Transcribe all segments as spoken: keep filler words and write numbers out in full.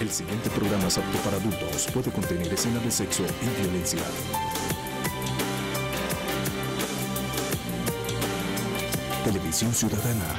El siguiente programa es apto para adultos. Puede contener escenas de sexo y violencia. Televisión Ciudadana.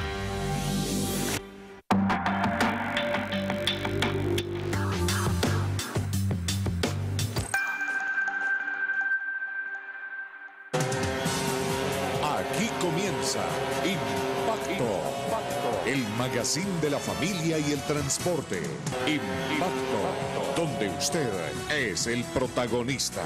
Aquí comienza Impacto, el magazine de la familia y el transporte. Impacto, donde usted es el protagonista.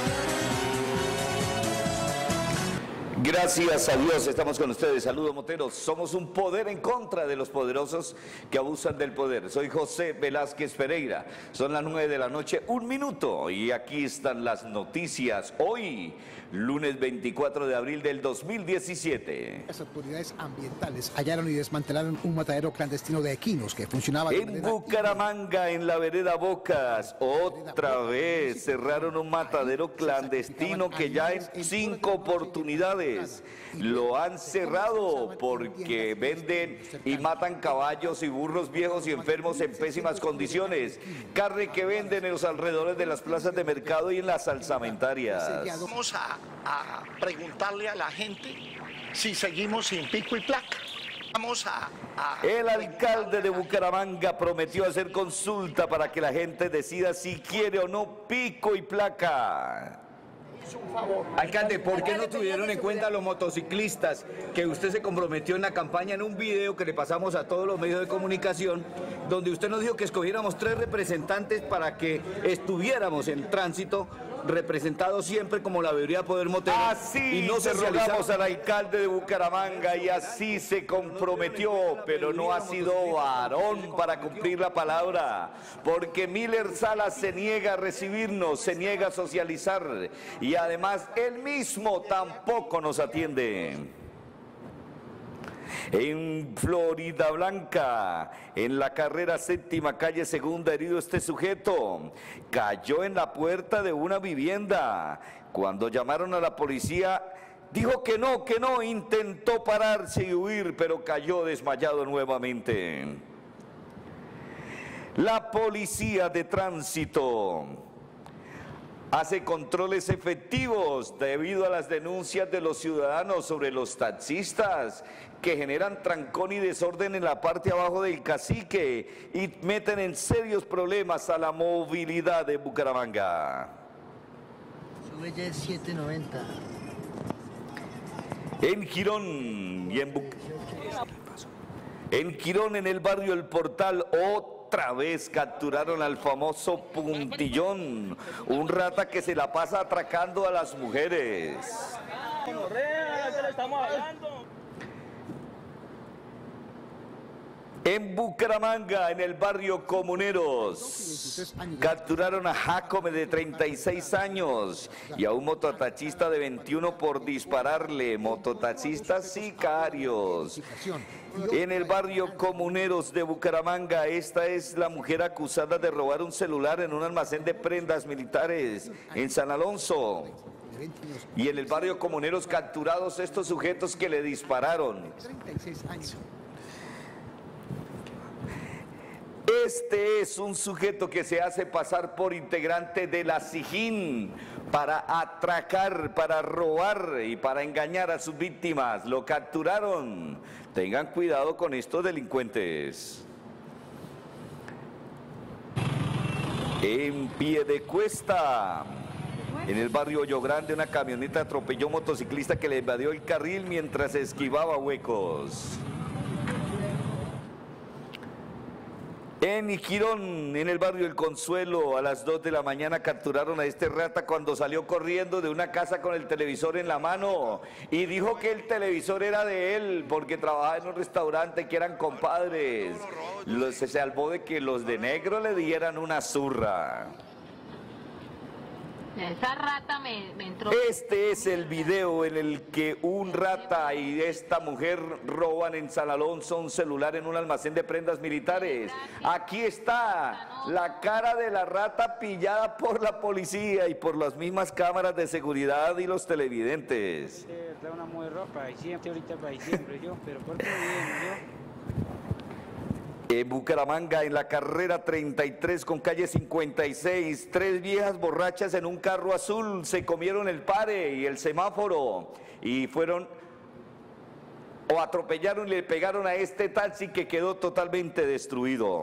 Gracias a Dios, estamos con ustedes. Saludos, moteros. Somos un poder en contra de los poderosos que abusan del poder. Soy José Velázquez Pereira. Son las nueve de la noche, un minuto. Y aquí están las noticias. Hoy, lunes veinticuatro de abril del dos mil diecisiete. Las autoridades ambientales hallaron y desmantelaron un matadero clandestino de equinos que funcionaba de En Bucaramanga, en la vereda Bocas, otra vez cerraron un matadero clandestino que ya en cinco oportunidades lo han cerrado porque venden y matan caballos y burros viejos y enfermos en pésimas condiciones. Carne que venden en los alrededores de las plazas de mercado y en las salsamentarias. Vamos a, a preguntarle a la gente si seguimos sin pico y placa. Vamos a, a... El alcalde de Bucaramanga prometió hacer consulta para que la gente decida si quiere o no pico y placa. Alcalde, ¿por qué no tuvieron en cuenta a los motociclistas que usted se comprometió en la campaña en un video que le pasamos a todos los medios de comunicación, donde usted nos dijo que escogiéramos tres representantes para que estuviéramos en tránsito, representados siempre como la veeduría Poder Motero? Así y no se socializar... rogamos al alcalde de Bucaramanga y así se comprometió, pero no ha sido varón para cumplir la palabra, porque Miller Salas se niega a recibirnos, se niega a socializar y además él mismo tampoco nos atiende. En Florida Blanca, en la carrera séptima, calle segunda, herido este sujeto. Cayó en la puerta de una vivienda. Cuando llamaron a la policía, dijo que no, que no, intentó pararse y huir, pero cayó desmayado nuevamente. La policía de tránsito hace controles efectivos debido a las denuncias de los ciudadanos sobre los taxistas que generan trancón y desorden en la parte abajo del Cacique y meten en serios problemas a la movilidad de Bucaramanga. Sube ya es siete noventa. En Girón y en Bu... En Girón, en el barrio El Portal, otra Otra vez capturaron al famoso Puntillón, un rata que se la pasa atracando a las mujeres. En Bucaramanga, en el barrio Comuneros, capturaron a Jacome de treinta y seis años y a un mototaxista de veintiuno por dispararle, mototaxistas sicarios. En el barrio Comuneros de Bucaramanga, esta es la mujer acusada de robar un celular en un almacén de prendas militares en San Alonso. Y en el barrio Comuneros, capturados estos sujetos que le dispararon. Este es un sujeto que se hace pasar por integrante de la SIJIN para atracar, para robar y para engañar a sus víctimas. Lo capturaron. Tengan cuidado con estos delincuentes. En Piedecuesta, en el barrio Hoyo Grande, una camioneta atropelló a un motociclista que le invadió el carril mientras esquivaba huecos. En Girón, en el barrio El Consuelo, a las dos de la mañana capturaron a este rata cuando salió corriendo de una casa con el televisor en la mano y dijo que el televisor era de él porque trabajaba en un restaurante, que eran compadres. Los, se salvó de que los de negro le dieran una zurra. Esa rata me, me entró. Este es el video en el que un rata y esta mujer roban en San Alonso un celular en un almacén de prendas militares. Aquí está la cara de la rata pillada por la policía y por las mismas cámaras de seguridad y los televidentes. Está una muy ropa y siempre ahorita para diciembre yo, pero por qué bien yo. En Bucaramanga, en la carrera treinta y tres con calle cincuenta y seis, tres viejas borrachas en un carro azul se comieron el pare y el semáforo y fueron o atropellaron y le pegaron a este taxi que quedó totalmente destruido.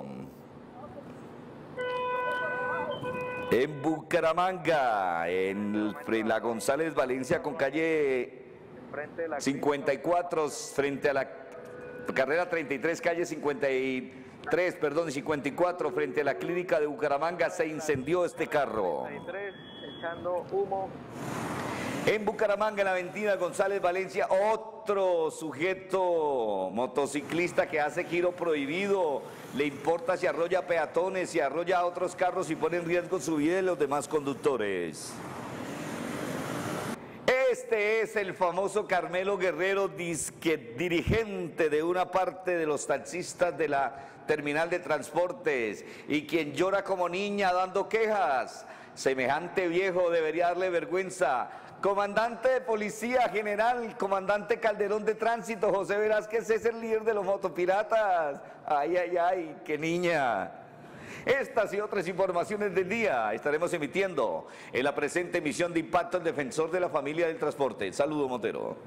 En Bucaramanga, en la González Valencia con calle cincuenta y cuatro, frente a la carrera treinta y tres, calle cincuenta y tres, perdón, cincuenta y cuatro, frente a la clínica de Bucaramanga, se incendió este carro. Echando humo. En Bucaramanga, en la avenida González Valencia, otro sujeto motociclista que hace giro prohibido. Le importa si arrolla peatones, si arrolla a otros carros y pone en riesgo su vida y los demás conductores. Este es el famoso Carmelo Guerrero, disque dirigente de una parte de los taxistas de la terminal de transportes y quien llora como niña dando quejas. Semejante viejo debería darle vergüenza. Comandante de Policía General, comandante Calderón de Tránsito, José Velázquez es el líder de los motopiratas. Ay, ay, ay, qué niña. Estas y otras informaciones del día estaremos emitiendo en la presente emisión de Impacto, el defensor de la familia del transporte. Saludo, Montero.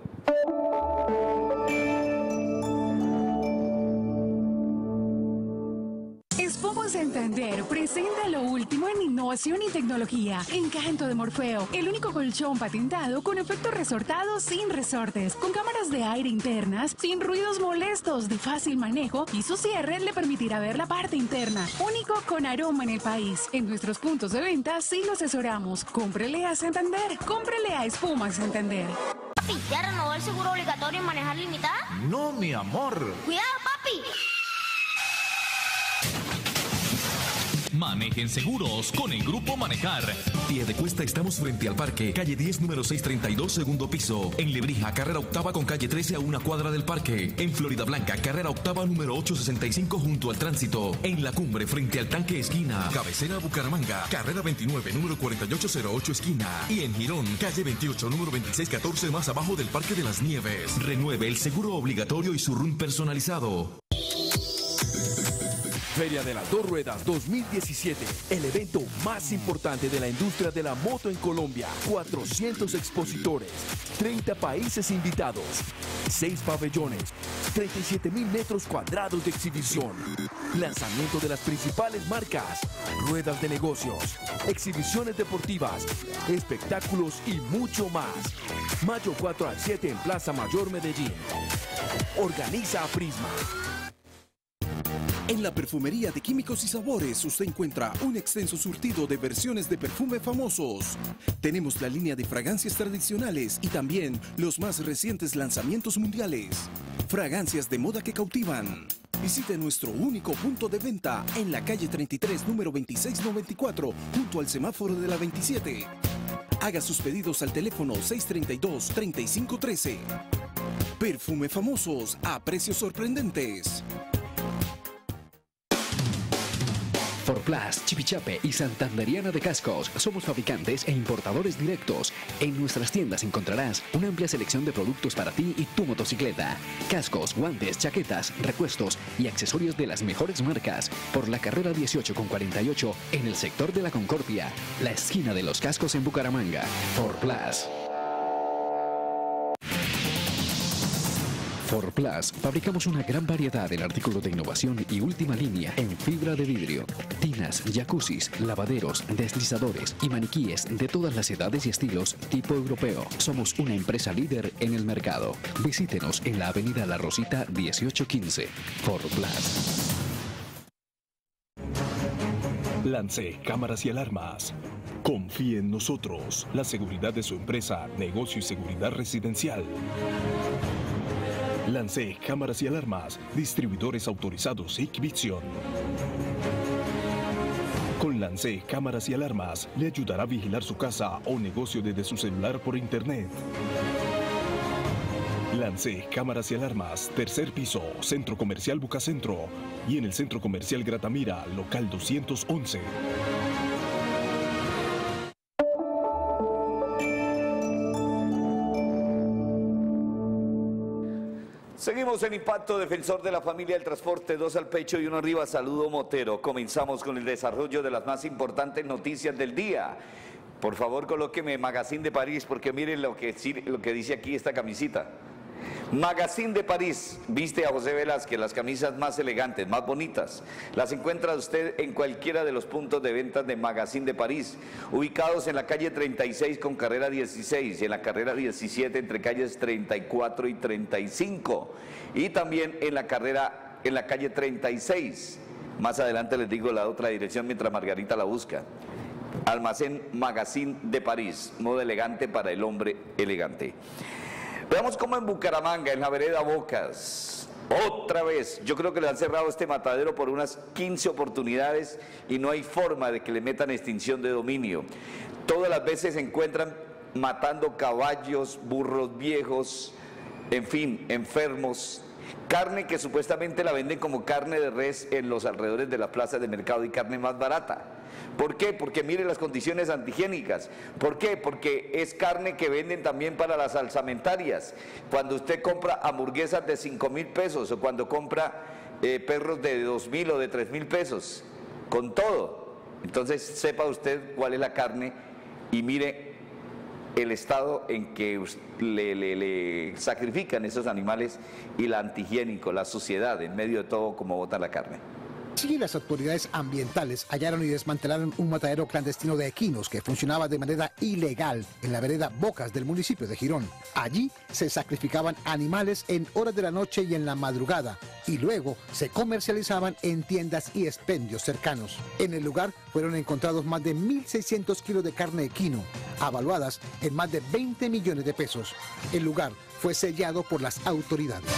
Expo Santander presenta lo último en innovación y tecnología. Encanto de Morfeo, el único colchón patentado con efecto resortado sin resortes, con cámaras de aire internas, sin ruidos molestos, de fácil manejo y su cierre le permitirá ver la parte interna. Único con aroma en el país. En nuestros puntos de venta sí lo asesoramos. Cómprele a Santander, cómprele a Espuma Santander. Papi, ¿ya renovó el seguro obligatorio en manejar limitada? No, mi amor. ¡Cuidado, papi! Manejen seguros con el Grupo Manejar. Piedecuesta, estamos frente al parque, calle diez, número seiscientos treinta y dos, segundo piso. En Lebrija, carrera octava con calle trece a una cuadra del parque. En Florida Blanca, carrera octava, número ochocientos sesenta y cinco junto al tránsito. En La Cumbre, frente al tanque esquina. Cabecera Bucaramanga, carrera veintinueve, número cuarenta y ocho cero ocho esquina. Y en Girón, calle veintiocho, número veintiséis catorce más abajo del Parque de las Nieves. Renueve el seguro obligatorio y su R U N personalizado. Feria de las Dos Ruedas dos mil diecisiete, el evento más importante de la industria de la moto en Colombia. cuatrocientos expositores, treinta países invitados, seis pabellones, treinta y siete mil metros cuadrados de exhibición, lanzamiento de las principales marcas, ruedas de negocios, exhibiciones deportivas, espectáculos y mucho más. Mayo cuatro al siete en Plaza Mayor, Medellín. Organiza Prisma. En la perfumería de Químicos y Sabores usted encuentra un extenso surtido de versiones de perfume famosos. Tenemos la línea de fragancias tradicionales y también los más recientes lanzamientos mundiales. Fragancias de moda que cautivan. Visite nuestro único punto de venta en la calle treinta y tres, número veintiséis noventa y cuatro, junto al semáforo de la veintisiete. Haga sus pedidos al teléfono seiscientos treinta y dos, treinta y cinco trece. Perfume famosos a precios sorprendentes. Forplas, Chipichape y Santanderiana de Cascos. Somos fabricantes e importadores directos. En nuestras tiendas encontrarás una amplia selección de productos para ti y tu motocicleta. Cascos, guantes, chaquetas, repuestos y accesorios de las mejores marcas. Por la carrera dieciocho con cuarenta y ocho en el sector de la Concordia, la esquina de los cascos en Bucaramanga. Forplas. Forplas, fabricamos una gran variedad en artículos de innovación y última línea en fibra de vidrio, tinas, jacuzzis, lavaderos, deslizadores y maniquíes de todas las edades y estilos tipo europeo. Somos una empresa líder en el mercado. Visítenos en la avenida La Rosita dieciocho quince. Forplas. Lance Cámaras y Alarmas. Confíe en nosotros. La seguridad de su empresa, negocio y seguridad residencial. Lance Cámaras y Alarmas, distribuidores autorizados Hikvision. Con Lance Cámaras y Alarmas, le ayudará a vigilar su casa o negocio desde su celular por internet. Lance Cámaras y Alarmas, tercer piso, Centro Comercial Bucacentro y en el Centro Comercial Gratamira, local doscientos once. Seguimos en Impacto, defensor de la familia del transporte, dos al pecho y uno arriba, saludo motero. Comenzamos con el desarrollo de las más importantes noticias del día. Por favor, colóqueme Magazine de París, porque miren lo que, lo que dice aquí esta camisita. Magazine de París, viste a José Velázquez, las camisas más elegantes, más bonitas. Las encuentra usted en cualquiera de los puntos de ventas de Magazine de París, ubicados en la calle treinta y seis con carrera dieciséis y en la carrera diecisiete entre calles treinta y cuatro y treinta y cinco. Y también en la carrera, en la calle treinta y seis. Más adelante les digo la otra dirección mientras Margarita la busca. Almacén Magazine de París, moda elegante para el hombre elegante. Veamos cómo en Bucaramanga, en la vereda Bocas, otra vez, yo creo que le han cerrado este matadero por unas quince oportunidades y no hay forma de que le metan extinción de dominio. Todas las veces se encuentran matando caballos, burros viejos, en fin, enfermos. Carne que supuestamente la venden como carne de res en los alrededores de las plazas de mercado y carne más barata. ¿Por qué? Porque mire las condiciones antihigiénicas. ¿Por qué? Porque es carne que venden también para las salsamentarias. Cuando usted compra hamburguesas de cinco mil pesos o cuando compra eh, perros de dos mil o de tres mil pesos, con todo. Entonces sepa usted cuál es la carne y mire el estado en que le, le, le sacrifican esos animales y la antihigiénico, la suciedad en medio de todo como bota la carne. Sí, las autoridades ambientales hallaron y desmantelaron un matadero clandestino de equinos que funcionaba de manera ilegal en la vereda Bocas del municipio de Girón. Allí se sacrificaban animales en horas de la noche y en la madrugada y luego se comercializaban en tiendas y expendios cercanos. En el lugar fueron encontrados más de mil seiscientos kilos de carne equino, avaluadas en más de veinte millones de pesos. El lugar fue sellado por las autoridades.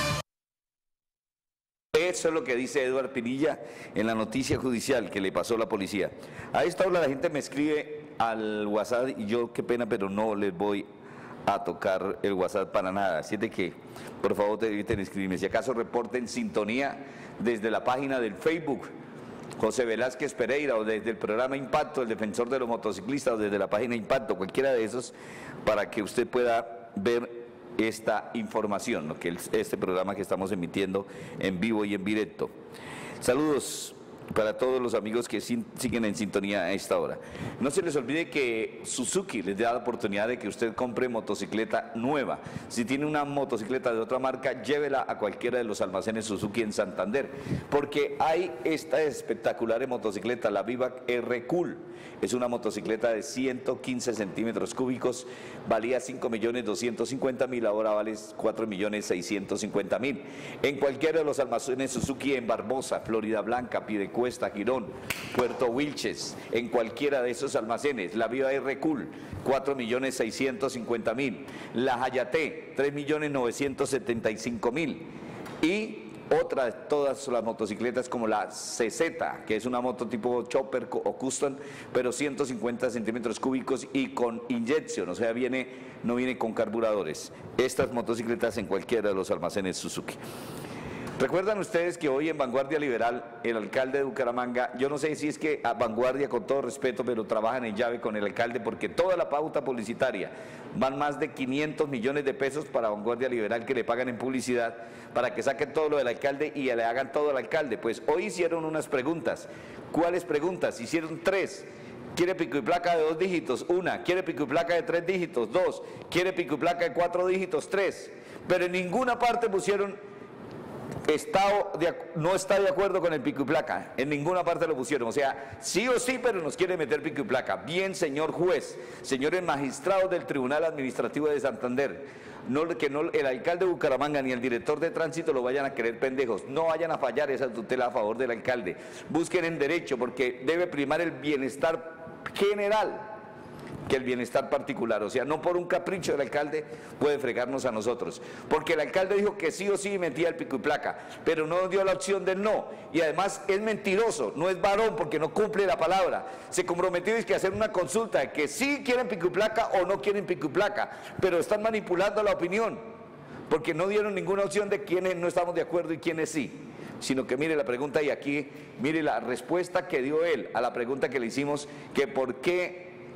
Eso es lo que dice Eduardo Pinilla en la noticia judicial que le pasó a la policía. A esta hora la gente me escribe al WhatsApp y yo, qué pena, pero no les voy a tocar el WhatsApp para nada. Así de que, por favor, te eviten escribirme. Si acaso reporten sintonía desde la página del Facebook, José Velázquez Pereira, o desde el programa Impacto, el defensor de los motociclistas, o desde la página Impacto, cualquiera de esos, para que usted pueda ver esta información, ¿no? Que el, este programa que estamos emitiendo en vivo y en directo. Saludos para todos los amigos que sin, siguen en sintonía a esta hora. No se les olvide que Suzuki les da la oportunidad de que usted compre motocicleta nueva. Si tiene una motocicleta de otra marca, llévela a cualquiera de los almacenes Suzuki en Santander, porque hay esta espectacular motocicleta, la Vivac R Cool. Es una motocicleta de ciento quince centímetros cúbicos, valía cinco millones doscientos cincuenta mil, ahora vale cuatro millones seiscientos cincuenta mil. En cualquiera de los almacenes Suzuki en Barbosa, Florida Blanca, Piedecuesta, Girón, Puerto Wilches, en cualquiera de esos almacenes. La Viva R Cool, cuatro millones seiscientos cincuenta mil. La Hayate, tres millones novecientos setenta y cinco mil. Y otra de todas las motocicletas como la C Z, que es una moto tipo chopper o custom, pero ciento cincuenta centímetros cúbicos y con inyección, o sea, viene, no viene con carburadores. Estas motocicletas en cualquiera de los almacenes Suzuki. ¿Recuerdan ustedes que hoy en Vanguardia Liberal, el alcalde de Bucaramanga, yo no sé si es que a Vanguardia, con todo respeto, pero trabajan en llave con el alcalde, porque toda la pauta publicitaria, van más de quinientos millones de pesos para Vanguardia Liberal que le pagan en publicidad, para que saquen todo lo del alcalde y le hagan todo al alcalde? Pues hoy hicieron unas preguntas. ¿Cuáles preguntas? Hicieron tres. ¿Quiere pico y placa de dos dígitos? Una. ¿Quiere pico y placa de tres dígitos? Dos. ¿Quiere pico y placa de cuatro dígitos? Tres. Pero en ninguna parte pusieron Estado de, no está de acuerdo con el pico y placa, en ninguna parte lo pusieron, o sea, sí o sí, pero nos quiere meter pico y placa. Bien, señor juez, señores magistrados del Tribunal Administrativo de Santander, no, que no, el alcalde de Bucaramanga ni el director de tránsito lo vayan a querer pendejos, no vayan a fallar esa tutela a favor del alcalde, busquen en derecho, porque debe primar el bienestar general que el bienestar particular, o sea, no por un capricho del alcalde puede fregarnos a nosotros, porque el alcalde dijo que sí o sí metía el pico y placa, pero no dio la opción del no, y además es mentiroso, no es varón porque no cumple la palabra, se comprometió es que hacer una consulta de que sí quieren pico y placa o no quieren pico y placa, pero están manipulando la opinión, porque no dieron ninguna opción de quiénes no estamos de acuerdo y quiénes sí, sino que mire la pregunta y aquí mire la respuesta que dio él a la pregunta que le hicimos, que por qué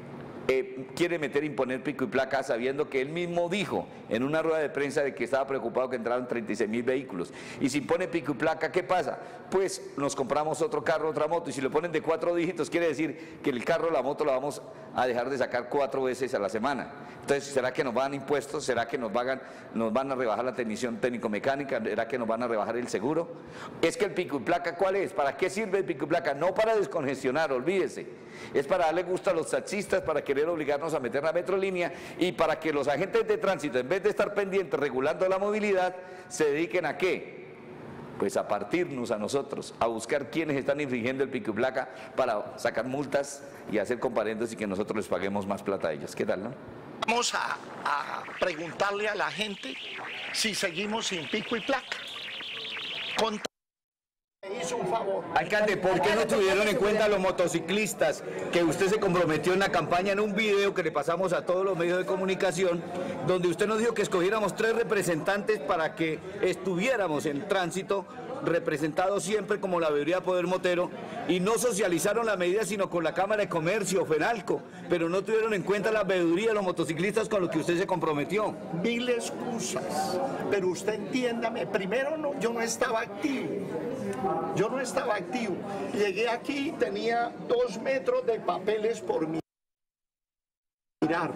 eh, quiere meter imponer pico y placa sabiendo que él mismo dijo en una rueda de prensa de que estaba preocupado que entraran treinta y seis mil vehículos. Y si impone pico y placa, ¿qué pasa? Pues nos compramos otro carro, otra moto, y si lo ponen de cuatro dígitos quiere decir que el carro o la moto la vamos a dejar de sacar cuatro veces a la semana. Entonces, ¿será que nos van impuestos? ¿Será que nos van, nos van a rebajar la technición técnico-mecánica? ¿Será que nos van a rebajar el seguro? Es que el pico y placa, ¿cuál es? ¿Para qué sirve el pico y placa? No para descongestionar, olvídese. Es para darle gusto a los taxistas, para querer obligarnos a meter la metrolínea y para que los agentes de tránsito, en vez de estar pendientes regulando la movilidad, se dediquen a ¿qué? Pues a partirnos a nosotros, a buscar quienes están infringiendo el pico y placa para sacar multas y hacer comparendos y que nosotros les paguemos más plata a ellos. ¿Qué tal, no? Vamos a, a preguntarle a la gente si seguimos sin pico y placa. Con... Me hizo un favor. Alcalde, ¿por qué no tuvieron en cuenta a los motociclistas que usted se comprometió en la campaña en un video que le pasamos a todos los medios de comunicación, donde usted nos dijo que escogiéramos tres representantes para que estuviéramos en tránsito, representados siempre como la veeduría Poder Motero, y no socializaron la medida sino con la Cámara de Comercio, FENALCO, pero no tuvieron en cuenta la veeduría de los motociclistas con lo que usted se comprometió? Mil excusas, pero usted entiéndame, primero no, yo no estaba activo, yo no estaba activo, llegué aquí y tenía dos metros de papeles por mirar.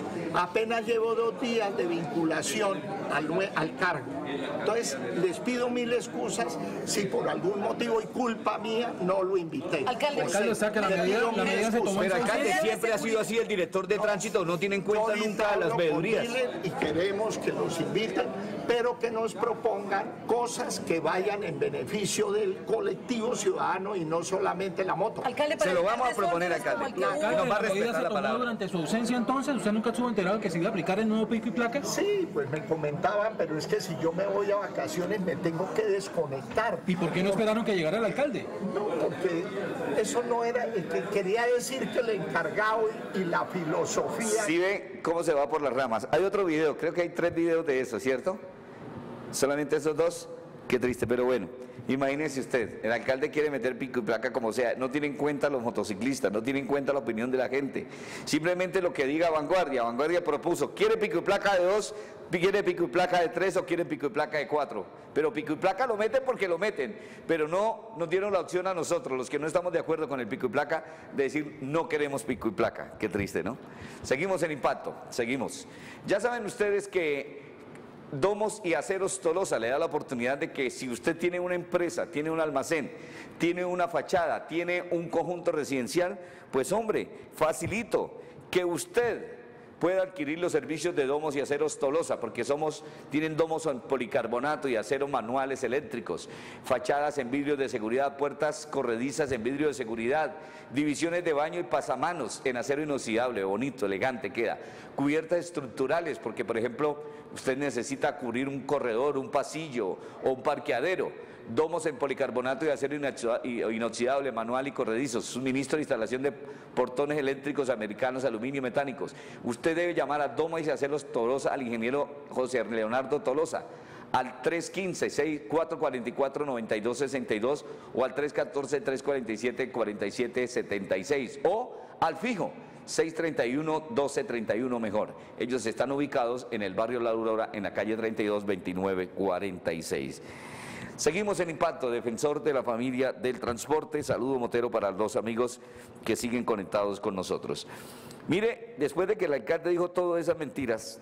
Apenas llevo dos días de vinculación al, al cargo. Entonces, les pido mil excusas si por algún motivo y culpa mía no lo invité. Alcalde, Pues, alcalde saca la medida, la medida se tomó. Pero alcalde, siempre ha sido así, el director de tránsito no tiene en cuenta nunca las veedurías. Y queremos que los inviten, pero que nos propongan cosas que vayan en beneficio del colectivo ciudadano y no solamente la moto. Alcalde, se lo vamos a proponer, alcalde. Alcalde, alcalde nos va a la medida respetar se la tomó palabra. durante su ausencia, entonces, ¿usted nunca estuvo enterado que se iba a aplicar el nuevo pico y placa? Sí, pues me comentaban, pero es que si yo me voy a vacaciones me tengo que desconectar. ¿Y por qué no esperaron que llegara el alcalde? No, porque eso no era, que quería decir que el encargado y, y la filosofía... ¿Sí ve cómo se va por las ramas? Hay otro video, creo que hay tres videos de eso, ¿cierto? Solamente esos dos, qué triste, pero bueno. Imagínese usted, el alcalde quiere meter pico y placa como sea, no tiene en cuenta a los motociclistas, no tiene en cuenta la opinión de la gente. Simplemente lo que diga Vanguardia, Vanguardia propuso, ¿quiere pico y placa de dos, quiere pico y placa de tres o quiere pico y placa de cuatro? Pero pico y placa lo meten porque lo meten, pero no nos dieron la opción a nosotros, los que no estamos de acuerdo con el pico y placa, de decir no queremos pico y placa. Qué triste, ¿no? Seguimos en impacto, seguimos. Ya saben ustedes que Domos y Aceros Tolosa le da la oportunidad de que si usted tiene una empresa, tiene un almacén, tiene una fachada, tiene un conjunto residencial, pues hombre, facilito que usted pueda adquirir los servicios de Domos y Aceros Tolosa, porque somos, tienen domos en policarbonato y acero manuales eléctricos, fachadas en vidrio de seguridad, puertas corredizas en vidrio de seguridad, divisiones de baño y pasamanos en acero inoxidable, bonito, elegante queda, cubiertas estructurales, porque por ejemplo usted necesita cubrir un corredor, un pasillo o un parqueadero, domos en policarbonato y acero inoxidable, manual y corredizo, suministro de instalación de portones eléctricos americanos, aluminio mecánicos. Usted debe llamar a Domos y Aceros Tolosa al ingeniero José Leonardo Tolosa al tres uno cinco, cuatro cuatro cuatro, nueve dos seis dos o al tres uno cuatro, tres cuatro siete, cuatro siete siete seis o al fijo seis tres uno, doce treinta y uno mejor. Ellos están ubicados en el barrio La Aurora, en la calle treinta y dos, veintinueve cuarenta y seis. Seguimos en Impacto, defensor de la familia del transporte. Saludo motero para los dos amigos que siguen conectados con nosotros. Mire, después de que el alcalde dijo todas esas mentiras,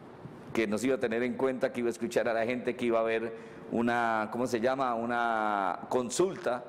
que nos iba a tener en cuenta, que iba a escuchar a la gente, que iba a haber una, ¿cómo se llama?, una consulta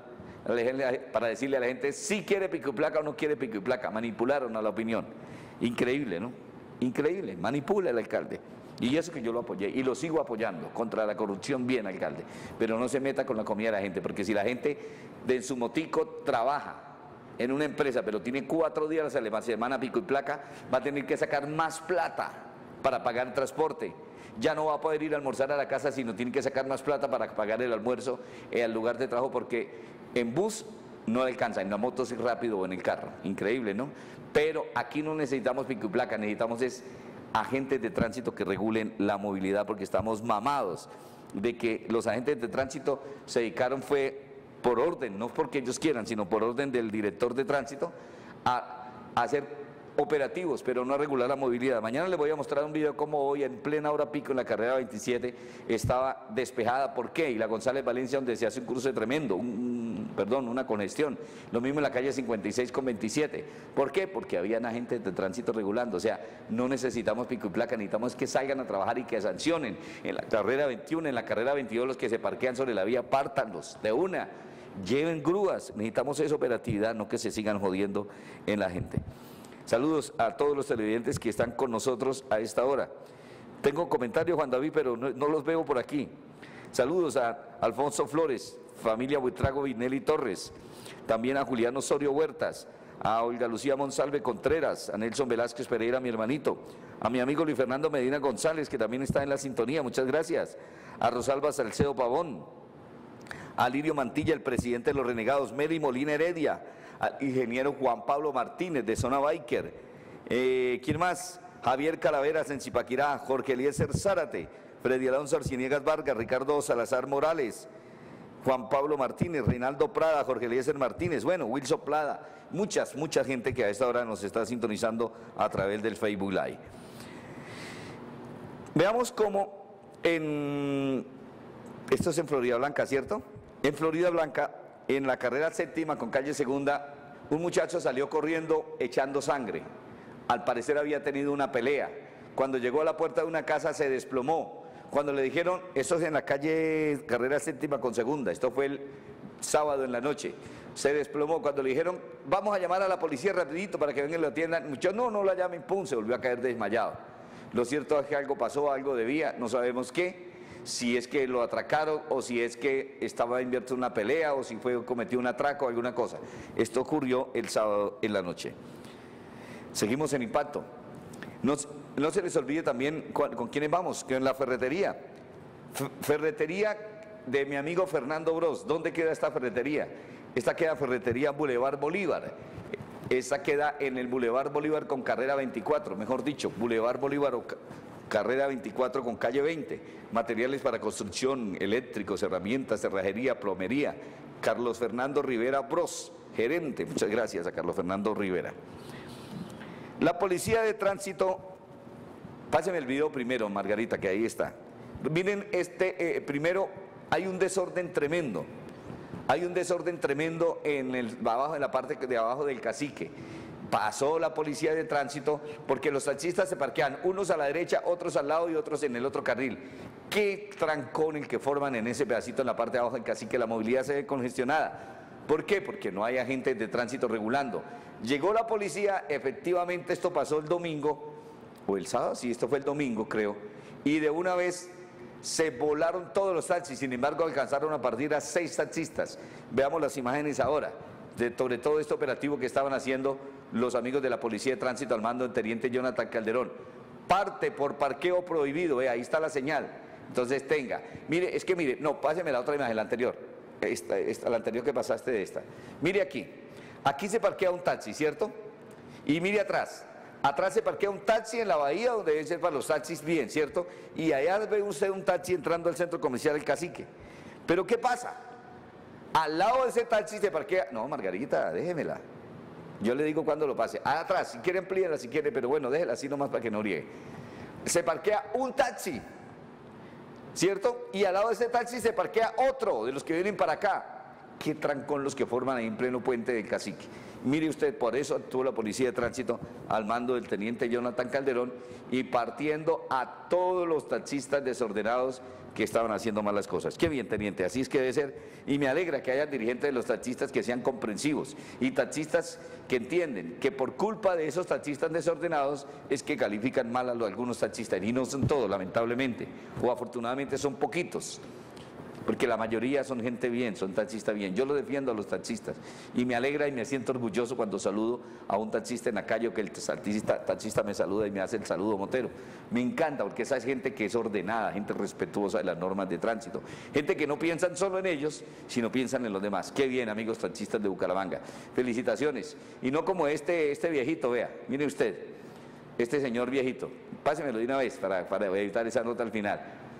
para decirle a la gente si quiere pico y placa o no quiere pico y placa. Manipularon a la opinión. Increíble, ¿no? Increíble, manipula el alcalde. Y eso que yo lo apoyé y lo sigo apoyando contra la corrupción, bien, alcalde, pero no se meta con la comida de la gente, porque si la gente de su motico trabaja en una empresa, pero tiene cuatro días a la semana pico y placa, va a tener que sacar más plata para pagar el transporte. Ya no va a poder ir a almorzar a la casa, sino tiene que sacar más plata para pagar el almuerzo eh, al lugar de trabajo, porque en bus no alcanza, en la moto sí rápido o en el carro. Increíble, ¿no? Pero aquí no necesitamos pico y placa, necesitamos es agentes de tránsito que regulen la movilidad, porque estamos mamados de que los agentes de tránsito se dedicaron fue por orden, no porque ellos quieran, sino por orden del director de tránsito, a, a hacer operativos, pero no a regular la movilidad. Mañana les voy a mostrar un video cómo hoy en plena hora pico en la carrera veintisiete estaba despejada. ¿Por qué? Y la González Valencia, donde se hace un cruce tremendo, un, perdón, una congestión. Lo mismo en la calle cincuenta y seis con veintisiete. ¿Por qué? Porque había agentes de tránsito regulando. O sea, no necesitamos pico y placa, necesitamos que salgan a trabajar y que sancionen. En la carrera veintiuno, en la carrera veintidós, los que se parquean sobre la vía, pártanlos de una. Lleven grúas. Necesitamos esa operatividad, no que se sigan jodiendo en la gente. Saludos a todos los televidentes que están con nosotros a esta hora. Tengo comentarios, Juan David, pero no, no los veo por aquí. Saludos a Alfonso Flores, familia Buitrago Vinelli Torres, también a Julián Osorio Huertas, a Olga Lucía Monsalve Contreras, a Nelson Velázquez Pereira, mi hermanito, a mi amigo Luis Fernando Medina González, que también está en la sintonía, muchas gracias, a Rosalba Salcedo Pavón, a Lirio Mantilla, el presidente de los Renegados, Mary Molina Heredia, al ingeniero Juan Pablo Martínez de Zona Biker, eh, ¿quién más? Javier Calaveras en Zipaquirá, Jorge Eliezer Zárate, Freddy Alonso Arciniegas Vargas, Ricardo Salazar Morales, Juan Pablo Martínez, Reinaldo Prada, Jorge Eliezer Martínez, bueno, Wilson Plada, muchas, mucha gente que a esta hora nos está sintonizando a través del Facebook Live. Veamos cómo en, esto es en Florida Blanca, ¿cierto? En Florida Blanca, en la carrera séptima con calle segunda, un muchacho salió corriendo echando sangre. Al parecer había tenido una pelea. Cuando llegó a la puerta de una casa se desplomó. Cuando le dijeron, esto es en la calle carrera séptima con segunda, esto fue el sábado en la noche, se desplomó. Cuando le dijeron, vamos a llamar a la policía rapidito para que vengan y lo atiendan, muchachos, no, no la llamen, pum, se volvió a caer desmayado. Lo cierto es que algo pasó, algo debía, no sabemos qué. Si es que lo atracaron o si es que estaba invertido en una pelea o si fue cometido un atraco o alguna cosa. Esto ocurrió el sábado en la noche. Seguimos en Impacto. No, no se les olvide también con, con quiénes vamos, que en la ferretería. F ferretería de mi amigo Fernando Bros. ¿Dónde queda esta ferretería? Esta queda Ferretería Boulevard Bolívar. Esta queda en el Boulevard Bolívar con carrera veinticuatro, mejor dicho, Boulevard Bolívar o carrera veinticuatro con calle veinte, materiales para construcción, eléctricos, herramientas, cerrajería, plomería. Carlos Fernando Rivera Bros, gerente, muchas gracias a Carlos Fernando Rivera. La policía de tránsito, páseme el video primero, Margarita, que ahí está. Miren, este, eh, primero hay un desorden tremendo, hay un desorden tremendo en, el, abajo, en la parte de abajo del Cacique. Pasó la policía de tránsito porque los taxistas se parquean, unos a la derecha, otros al lado y otros en el otro carril. Qué trancón el que forman en ese pedacito en la parte de abajo del Cacique, la movilidad se ve congestionada. ¿Por qué? Porque no hay agentes de tránsito regulando. Llegó la policía, efectivamente esto pasó el domingo, o el sábado, sí, esto fue el domingo creo, y de una vez se volaron todos los taxis, sin embargo alcanzaron a partir a seis taxistas. Veamos las imágenes ahora, de, sobre todo este operativo que estaban haciendo los amigos de la Policía de Tránsito al mando del teniente Jonathan Calderón. Parte por parqueo prohibido, eh, ahí está la señal. Entonces tenga, mire, es que mire, no, páseme la otra imagen, la anterior, esta, esta, la anterior que pasaste de esta. Mire aquí, aquí se parquea un taxi, ¿cierto? Y mire atrás, atrás se parquea un taxi en la bahía donde debe ser para los taxis bien, ¿cierto? Y allá ve usted un taxi entrando al centro comercial El Cacique. Pero ¿qué pasa? Al lado de ese taxi se parquea, no, Margarita, déjemela. Yo le digo cuando lo pase. Atrás, si quiere amplíela, si quiere, pero bueno, déjela así nomás para que no riegue. Se parquea un taxi, ¿cierto? Y al lado de ese taxi se parquea otro de los que vienen para acá. Qué trancón los que forman ahí en pleno puente del Cacique. Mire usted, por eso actuó la Policía de Tránsito al mando del teniente Jonathan Calderón y partiendo a todos los taxistas desordenados que estaban haciendo malas cosas. Qué bien, teniente, así es que debe ser, y me alegra que haya dirigentes de los taxistas que sean comprensivos y taxistas que entienden que por culpa de esos taxistas desordenados es que califican mal a los, algunos taxistas, y no son todos, lamentablemente, o afortunadamente son poquitos, porque la mayoría son gente bien, son taxistas bien. Yo lo defiendo a los taxistas y me alegra y me siento orgulloso cuando saludo a un taxista en la calle o que el taxista, taxista me saluda y me hace el saludo motero. Me encanta porque esa es gente que es ordenada, gente respetuosa de las normas de tránsito, gente que no piensan solo en ellos, sino piensan en los demás. Qué bien, amigos taxistas de Bucaramanga. Felicitaciones. Y no como este, este viejito, vea, mire usted, este señor viejito. Pásemelo de una vez para, para evitar esa nota al final.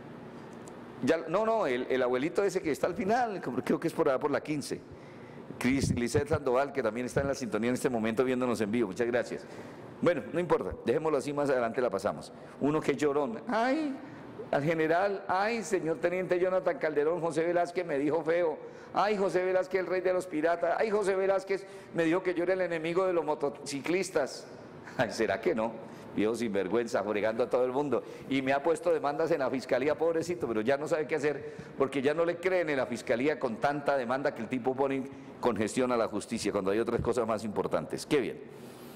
Ya, no, no, el, el abuelito ese que está al final, creo que es por, por la quince. Cris Lisset Sandoval, que también está en la sintonía en este momento viéndonos en vivo. Muchas gracias. Bueno, no importa, dejémoslo así, más adelante la pasamos. Uno que llorón, ay, al general, ay, señor teniente Jonathan Calderón, José Velázquez me dijo feo, ay, José Velázquez el rey de los piratas, ay, José Velázquez me dijo que yo era el enemigo de los motociclistas. Ay, ¿será que no? Viejo sinvergüenza, fregando a todo el mundo. Y me ha puesto demandas en la fiscalía, pobrecito, pero ya no sabe qué hacer, porque ya no le creen en la fiscalía con tanta demanda que el tipo pone congestión a la justicia, cuando hay otras cosas más importantes. Qué bien.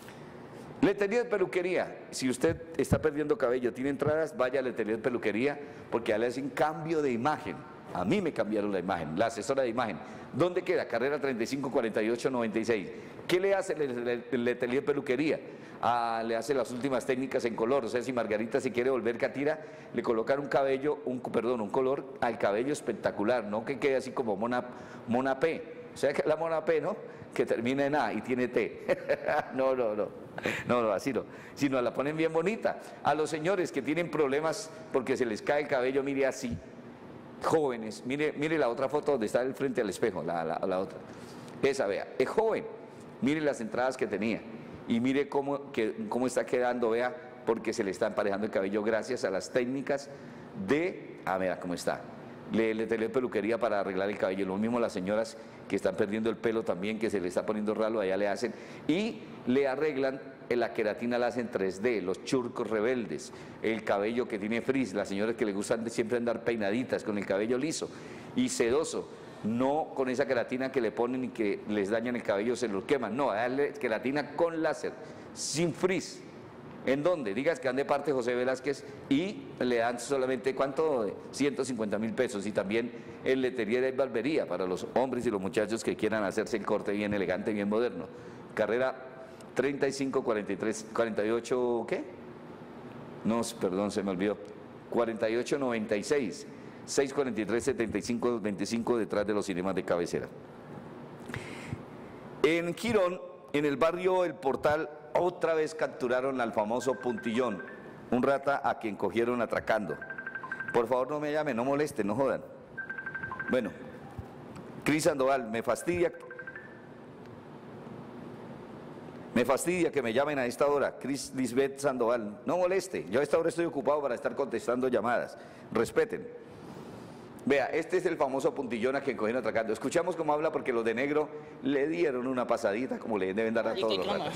Letelier de peluquería. Si usted está perdiendo cabello, tiene entradas, vaya a Letelier de peluquería, porque ya le hacen cambio de imagen. A mí me cambiaron la imagen, la asesora de imagen. ¿Dónde queda? Carrera treinta y cinco cuarenta y ocho noventa y seis. ¿Qué le hace el Letelier de peluquería? Ah, le hace las últimas técnicas en color. O sea, si Margarita se quiere volver catira, le colocan un cabello, un, perdón, un color al cabello espectacular, no que quede así como mona, mona P. O sea, que la mona P, ¿no? Que termina en A y tiene T. No, no, no. No, no, así no. Sino la ponen bien bonita. A los señores que tienen problemas porque se les cae el cabello, mire así. Jóvenes, mire, mire la otra foto donde está el frente al espejo, la, la, la otra. Esa, vea, es joven. Mire las entradas que tenía. Y mire cómo, que, cómo está quedando, vea, porque se le está emparejando el cabello gracias a las técnicas de... Ah, mira cómo está. Le, le tenía peluquería para arreglar el cabello. Lo mismo las señoras que están perdiendo el pelo también, que se le está poniendo ralo, allá le hacen. Y le arreglan, la queratina la hacen tres D, los churcos rebeldes, el cabello que tiene frizz, las señoras que les gustan siempre andar peinaditas con el cabello liso y sedoso. No con esa queratina que le ponen y que les dañan el cabello, se lo queman. No, darle queratina con láser, sin frizz. ¿En dónde? Digas que ande parte José Velázquez y le dan solamente, ¿cuánto? ciento cincuenta mil pesos. Y también el Letelier de barbería para los hombres y los muchachos que quieran hacerse el corte bien elegante, bien moderno. Carrera treinta y cinco cuarenta y tres, cuarenta y ocho, ¿qué? No, perdón, se me olvidó. cuarenta y ocho noventa y seis. seiscientos cuarenta y tres setenta y cinco veinticinco detrás de los cinemas de cabecera. En Girón, en el barrio El Portal, otra vez capturaron al famoso Puntillón, un rata a quien cogieron atracando. Por favor no me llamen, no molesten, no jodan. Bueno, Cris Sandoval, me fastidia, me fastidia que me llamen a esta hora. Cris Lisbeth Sandoval, no moleste, yo a esta hora estoy ocupado para estar contestando llamadas, respeten. Vea, este es el famoso Puntillón a quien cogieron atracando. Escuchamos cómo habla porque los de negro le dieron una pasadita como le deben dar a todos los ratos.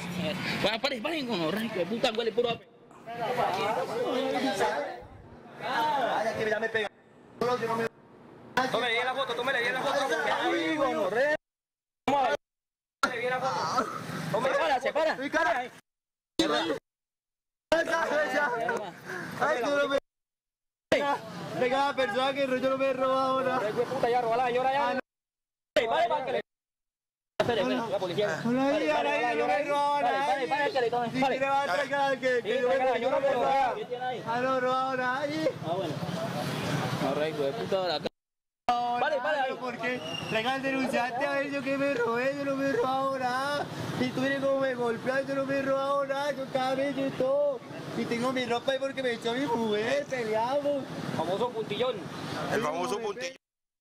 Tómele bien la foto, tómele bien la foto. Tómele, para, se para. De cada persona que yo no me he robado nada. Pero puta, ya robala, llora ya. Vale, para que le... La policía. No, no, no, no me he robado nada. Vale, vale, que le tome. Vale. ¿Quién le va a atracar? Que yo no me he robado nada. Ah, no he robado nada. Ah, bueno. No, rey, de puta de la... Vale, vale. Porque traigan al denunciante a ver yo que me robé, yo no me he robado nada. Y tú vienes como me golpeas, yo no me he robado nada, yo cabello y todo. Y tengo mi ropa ahí porque me echó mi mujer, peleamos. Famoso Puntillón. El famoso Puntillón.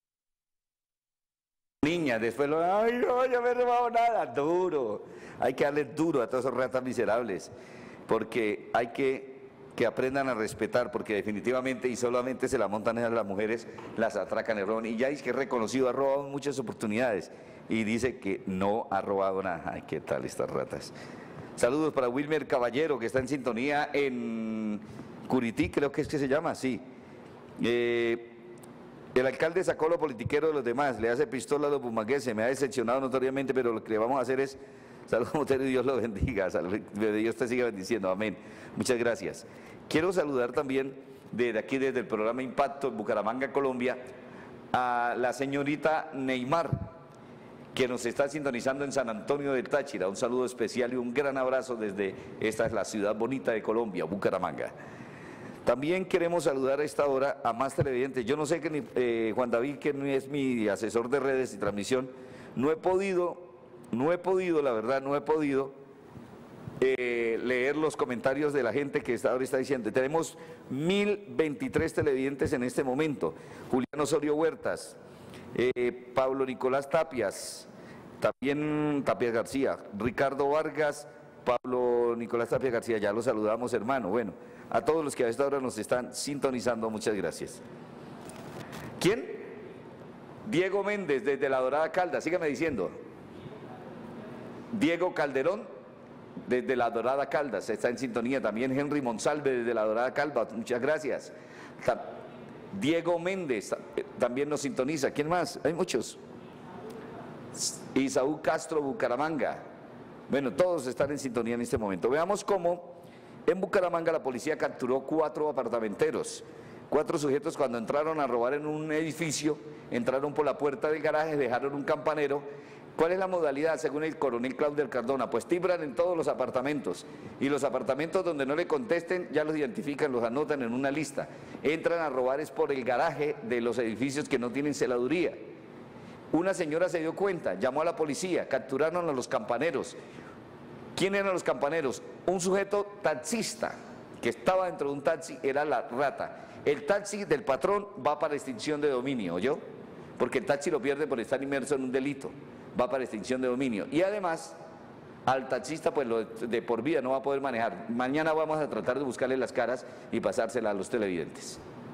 Niña, después lo, ay no, yo me he robado nada, duro. Hay que darle duro a todos esos ratas miserables, porque hay que que aprendan a respetar, porque definitivamente y solamente se la montan a las mujeres, las atracan y roban. Y ya es que es reconocido, ha robado muchas oportunidades y dice que no ha robado nada. Ay, qué tal estas ratas. Saludos para Wilmer Caballero, que está en sintonía en Curití, creo que es que se llama, sí. Eh, el alcalde sacó lo politiquero de los demás, le hace pistola a los bumangueses, me ha decepcionado notoriamente, pero lo que le vamos a hacer es, saludos Montero y Dios lo bendiga, salud, Dios te siga bendiciendo, amén. Muchas gracias. Quiero saludar también desde aquí, desde el programa Impacto en Bucaramanga, Colombia, a la señorita Neymar, que nos está sintonizando en San Antonio del Táchira. Un saludo especial y un gran abrazo desde esta es la ciudad bonita de Colombia, Bucaramanga. También queremos saludar a esta hora a más televidentes. Yo no sé que ni, eh, Juan David, que es mi asesor de redes y transmisión, no he podido, no he podido, la verdad, no he podido eh, leer los comentarios de la gente que está, ahora está diciendo. Tenemos mil veintitrés televidentes en este momento. Julián Osorio Huertas, eh, Pablo Nicolás Tapias, también Tapias García, Ricardo Vargas, Pablo Pedro Nicolás Tapia García, ya lo saludamos, hermano. Bueno, a todos los que a esta hora nos están sintonizando, muchas gracias. ¿Quién? Diego Méndez, desde La Dorada Caldas, sígame diciendo. Diego Calderón, desde La Dorada Caldas, está en sintonía. También Henry Monsalve, desde La Dorada Caldas, muchas gracias. Diego Méndez también nos sintoniza. ¿Quién más? Hay muchos. Isaú Castro, Bucaramanga. Bueno, todos están en sintonía en este momento. Veamos cómo en Bucaramanga la policía capturó cuatro apartamenteros. Cuatro sujetos cuando entraron a robar en un edificio, entraron por la puerta del garaje, dejaron un campanero. ¿Cuál es la modalidad según el coronel Claudio Cardona? Pues timbran en todos los apartamentos y los apartamentos donde no le contesten ya los identifican, los anotan en una lista. Entran a robar es por el garaje de los edificios que no tienen celaduría. Una señora se dio cuenta, llamó a la policía, capturaron a los campaneros. ¿Quién eran los campaneros? Un sujeto taxista que estaba dentro de un taxi, era la rata. El taxi del patrón va para extinción de dominio, ¿oyó? Porque el taxi lo pierde por estar inmerso en un delito, va para extinción de dominio. Y además, al taxista pues lo de, de por vida no va a poder manejar. Mañana vamos a tratar de buscarle las caras y pasárselas a los televidentes.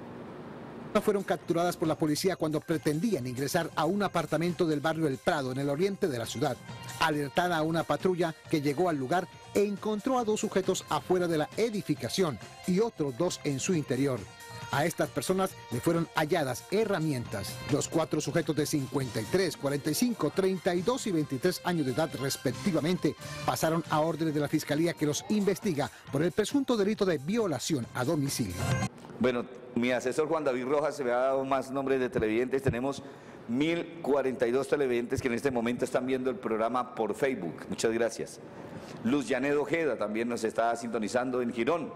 Fueron capturadas por la policía cuando pretendían ingresar a un apartamento del barrio El Prado, en el oriente de la ciudad. Alertada a una patrulla que llegó al lugar e encontró a dos sujetos afuera de la edificación y otros dos en su interior. A estas personas le fueron halladas herramientas. Los cuatro sujetos de cincuenta y tres, cuarenta y cinco, treinta y dos y veintitrés años de edad respectivamente pasaron a órdenes de la Fiscalía que los investiga por el presunto delito de violación a domicilio. Bueno, mi asesor Juan David Rojas se me ha dado más nombres de televidentes. Tenemos mil cuarenta y dos televidentes que en este momento están viendo el programa por Facebook. Muchas gracias. Luz Yanedo Ojeda también nos está sintonizando en Girón.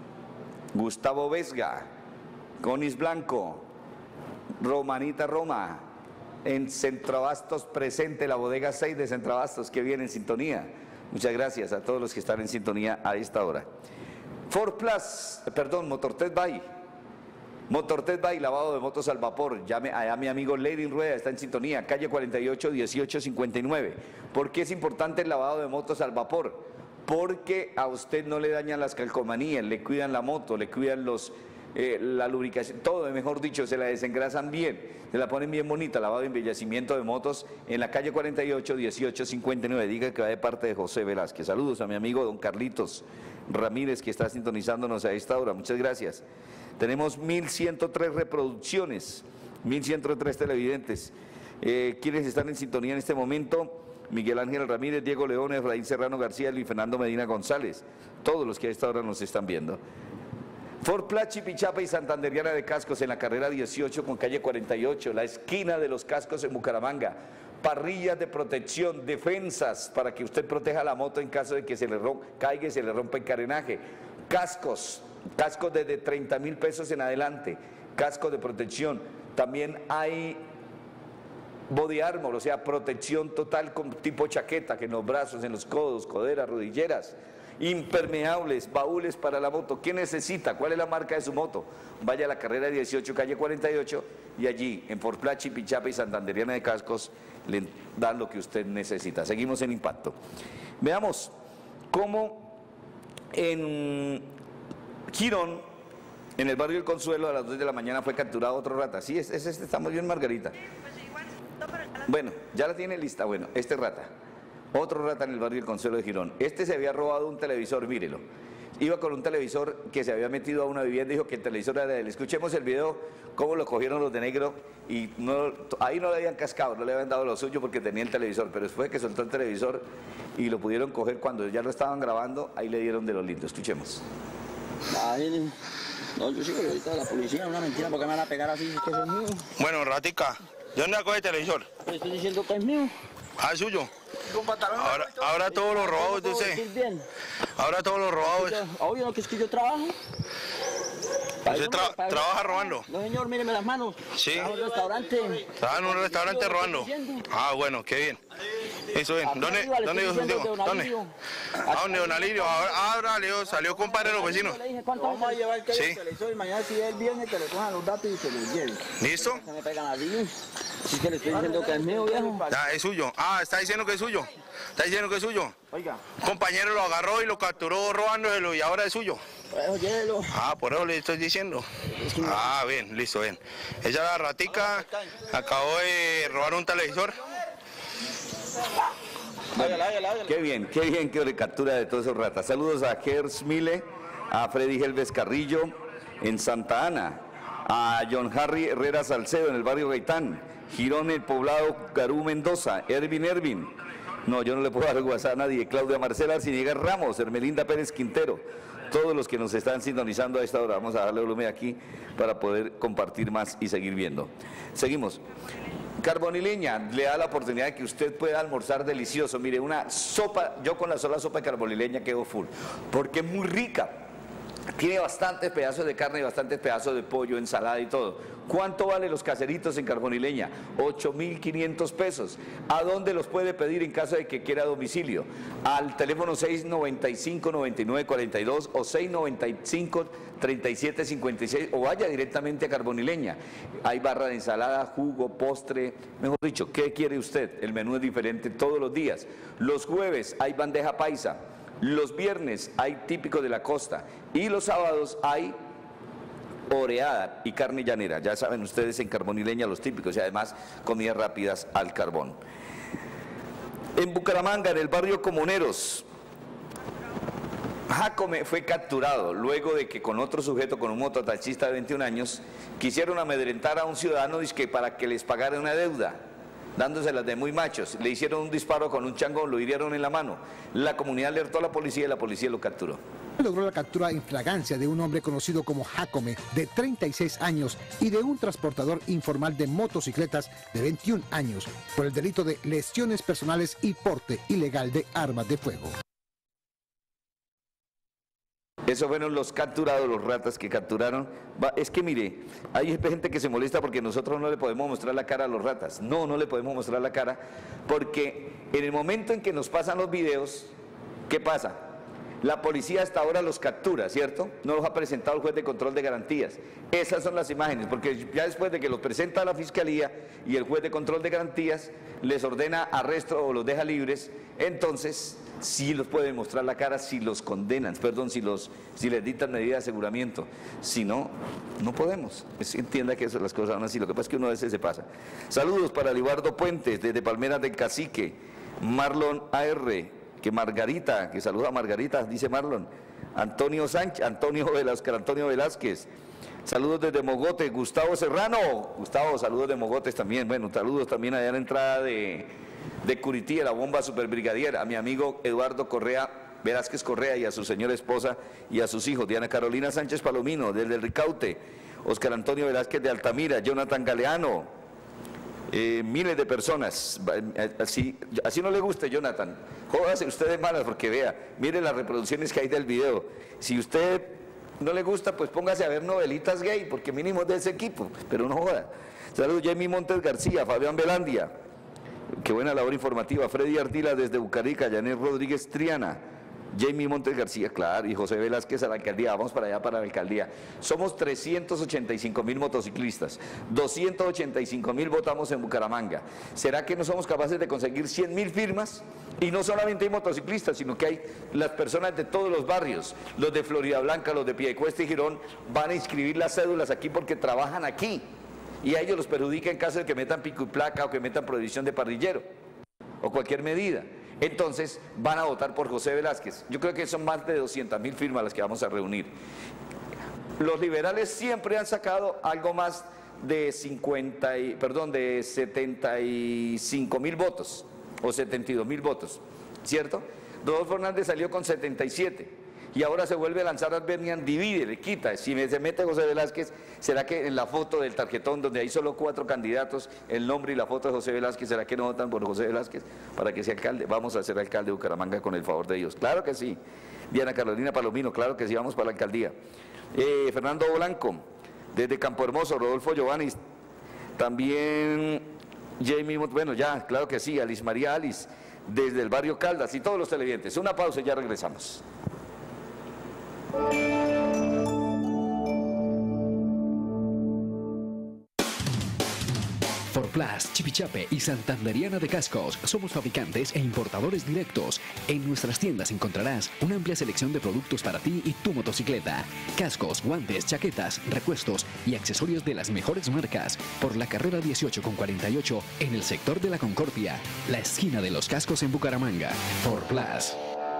Gustavo Vesga, Conis Blanco, Romanita Roma, en Centroabastos presente, la bodega seis de Centroabastos que viene en sintonía. Muchas gracias a todos los que están en sintonía a esta hora. Ford Plus, perdón, Motortech Bay. Motortech Bay, lavado de motos al vapor. Llame a, a mi amigo Lady Rueda, está en sintonía, calle cuarenta y ocho, dieciocho cincuenta y nueve. ¿Por qué es importante el lavado de motos al vapor? Porque a usted no le dañan las calcomanías, le cuidan la moto, le cuidan los, eh, la lubricación, todo, mejor dicho, se la desengrasan bien, se la ponen bien bonita, lavado y embellecimiento de motos en la calle cuarenta y ocho, dieciocho cincuenta y nueve. Diga que va de parte de José Velázquez. Saludos a mi amigo don Carlitos Ramírez, que está sintonizándonos a esta hora. Muchas gracias. Tenemos mil ciento tres reproducciones, mil ciento tres televidentes. Eh, ¿Quiénes están en sintonía en este momento? Miguel Ángel Ramírez, Diego León, Efraín Serrano García, Luis Fernando Medina González. Todos los que a esta hora nos están viendo. Ford Plus, Chipichapa y Santanderiana de Cascos en la carrera dieciocho con calle cuarenta y ocho, la esquina de los cascos en Bucaramanga. Parrillas de protección, defensas para que usted proteja la moto en caso de que se le caiga y se le rompa el carenaje. Cascos, cascos desde treinta mil pesos en adelante, cascos de protección. También hay body armor, o sea, protección total con tipo chaqueta, que en los brazos, en los codos, coderas, rodilleras. Impermeables, baúles para la moto. ¿Qué necesita? ¿Cuál es la marca de su moto? Vaya a la carrera dieciocho, calle cuarenta y ocho, y allí, en Ford Plus, Chipichapa y Santanderiana de Cascos, le dan lo que usted necesita. Seguimos en Impacto. Veamos cómo en Girón, en el barrio El Consuelo, a las dos de la mañana fue capturado otro rata. Sí, es, es este, estamos bien, Margarita. Bueno, ya la tiene lista. Bueno, este rata. Otro rata en el barrio El Consuelo de Girón. Este se había robado un televisor, mírelo. Iba con un televisor que se había metido a una vivienda y dijo que el televisor era de él. Escuchemos el video, cómo lo cogieron los de negro y no, ahí no le habían cascado, no le habían dado lo suyo porque tenía el televisor, pero después que soltó el televisor y lo pudieron coger cuando ya lo estaban grabando, ahí le dieron de lo lindo. Escuchemos. Ay, no, yo sigo ahorita de la policía, una mentira, porque me van a pegar así, que eso es mío. Bueno, ratica, ¿de dónde sacó el televisor? Pero estoy diciendo que es mío. Ah, es suyo. Ahora, ahora todos los robados de usted. Ahora todos los robados. Obvio, no, que es que yo trabajo. ¿Usted tra para trabaja robando? No, señor, míreme las manos. Sí. Trabajo en un restaurante. Trabaja en un restaurante robando. Ah, bueno, qué bien. Eso bien. ¿Dónde, arriba, ¿dónde dijo su tío? ¿Dónde? ¿A dónde, don Alirio? Ahora, ahora Leo, salió compadre de los vecinos. Le dije, ¿cuánto vamos a llevar que sí. el televisor? Y mañana si es el viernes que le cojan los datos y se los lleven. ¿Listo? Se me pegan así. Sí que le estoy diciendo que es mío, viejo. Ya, es suyo. Ah, está diciendo que es suyo. Está diciendo que es suyo. Oiga. Un compañero lo agarró y lo capturó robándoselo y ahora es suyo. Pues, llévelo. Ah, por eso le estoy diciendo. Ah, bien, listo, bien. Ella la ratica acabó de robar un televisor. Qué bien, qué bien que captura de todos esos ratas. Saludos a Gers Mile, a Freddy Helves Carrillo en Santa Ana, a John Harry Herrera Salcedo en el barrio Gaitán, Girón el Poblado, Garú Mendoza, Ervin Ervin. No, yo no le puedo dar WhatsApp a nadie. Claudia Marcela Arciniega Ramos, Hermelinda Pérez Quintero. Todos los que nos están sintonizando a esta hora, vamos a darle volumen aquí para poder compartir más y seguir viendo. Seguimos. Carbonileña le da la oportunidad de que usted pueda almorzar delicioso. Mire, una sopa, yo con la sola sopa de carbonileña quedo full, porque es muy rica. Tiene bastantes pedazos de carne y bastantes pedazos de pollo, ensalada y todo. ¿Cuánto vale los caseritos en Carbonileña? ocho mil quinientos pesos. ¿A dónde los puede pedir en caso de que quiera domicilio? Al teléfono seis noventa y cinco, noventa y nueve cuarenta y dos o seis noventa y cinco, treinta y siete cincuenta y seis o vaya directamente a Carbonileña. Hay barra de ensalada, jugo, postre, mejor dicho, ¿qué quiere usted? El menú es diferente todos los días. Los jueves hay bandeja paisa. Los viernes hay típico de la costa y los sábados hay oreada y carne llanera. Ya saben ustedes en Carbonileña los típicos y además comidas rápidas al carbón. En Bucaramanga, en el barrio Comuneros, Jacome fue capturado luego de que con otro sujeto, con un mototaxista de veintiún años, quisieron amedrentar a un ciudadano dizque para que les pagara una deuda, dándoselas de muy machos. Le hicieron un disparo con un changón, lo hirieron en la mano. La comunidad alertó a la policía y la policía lo capturó. Logró la captura en flagrancia de un hombre conocido como Jacome, de treinta y seis años, y de un transportador informal de motocicletas de veintiún años, por el delito de lesiones personales y porte ilegal de armas de fuego. Esos fueron los capturados, los ratas que capturaron. Va, es que mire, hay gente que se molesta porque nosotros no le podemos mostrar la cara a los ratas. No, no le podemos mostrar la cara porque en el momento en que nos pasan los videos, ¿qué pasa? La policía hasta ahora los captura, ¿cierto? No los ha presentado el juez de control de garantías. Esas son las imágenes, porque ya después de que los presenta a la fiscalía y el juez de control de garantías les ordena arresto o los deja libres, entonces sí los pueden mostrar la cara si los condenan, perdón, si, los, si les dictan medida de aseguramiento. Si no, no podemos. Es, entienda que eso, las cosas son así, lo que pasa es que uno a veces se pasa. Saludos para Libardo Puentes, desde Palmeras del Cacique, Marlon A R, que Margarita, que saluda a Margarita, dice Marlon, Antonio Sánchez, Antonio Velázquez, Antonio Velázquez, saludos desde Mogote, Gustavo Serrano, Gustavo, saludos de Mogotes también, bueno, saludos también allá en la entrada de, de Curití, la bomba superbrigadier, a mi amigo Eduardo Correa, Velázquez Correa y a su señora esposa y a sus hijos, Diana Carolina Sánchez Palomino, desde el Ricaute, Oscar Antonio Velázquez de Altamira, Jonathan Galeano, Eh, miles de personas, así, así no le guste, Jonathan, jódase usted de malas porque vea, mire las reproducciones que hay del video. Si usted no le gusta, pues póngase a ver novelitas gay, porque mínimo es de ese equipo, pero no joda. Saludos, Jamie Montes García, Fabián Belandia, qué buena labor informativa, Freddy Ardila desde Bucarica, Janet Rodríguez Triana, Jamie Montes García, claro, y José Velázquez a la alcaldía, vamos para allá para la alcaldía. Somos trescientos ochenta y cinco mil motociclistas, doscientos ochenta y cinco mil votamos en Bucaramanga. ¿Será que no somos capaces de conseguir cien mil firmas? Y no solamente hay motociclistas, sino que hay las personas de todos los barrios, los de Florida Blanca, los de Piedecuesta y Girón, van a inscribir las cédulas aquí porque trabajan aquí. Y a ellos los perjudica en caso de que metan pico y placa o que metan prohibición de parrillero o cualquier medida. Entonces van a votar por José Velázquez. Yo creo que son más de doscientas mil firmas las que vamos a reunir. Los liberales siempre han sacado algo más de cincuenta y, perdón, de setenta y cinco mil votos o setenta y dos mil votos, ¿cierto? Rodolfo Hernández salió con setenta y siete y ahora se vuelve a lanzar Advernian, divide, le quita. Si se mete José Velázquez, ¿será que en la foto del tarjetón donde hay solo cuatro candidatos, el nombre y la foto de José Velázquez, será que no votan por José Velázquez para que sea alcalde? Vamos a ser alcalde de Bucaramanga con el favor de Dios. Claro que sí. Diana Carolina Palomino, claro que sí, vamos para la alcaldía. Eh, Fernando Blanco, desde Campo Hermoso, Rodolfo Giovanni, también Jamie, bueno ya, claro que sí, Alice María Alice, desde el barrio Caldas y todos los televidentes. Una pausa y ya regresamos. Forplas, Chipichape y Santanderiana de Cascos. Somos fabricantes e importadores directos. En nuestras tiendas encontrarás una amplia selección de productos para ti y tu motocicleta. Cascos, guantes, chaquetas, repuestos y accesorios de las mejores marcas. Por la carrera dieciocho con cuarenta y ocho en el sector de la Concordia, la esquina de los cascos en Bucaramanga. Forplas.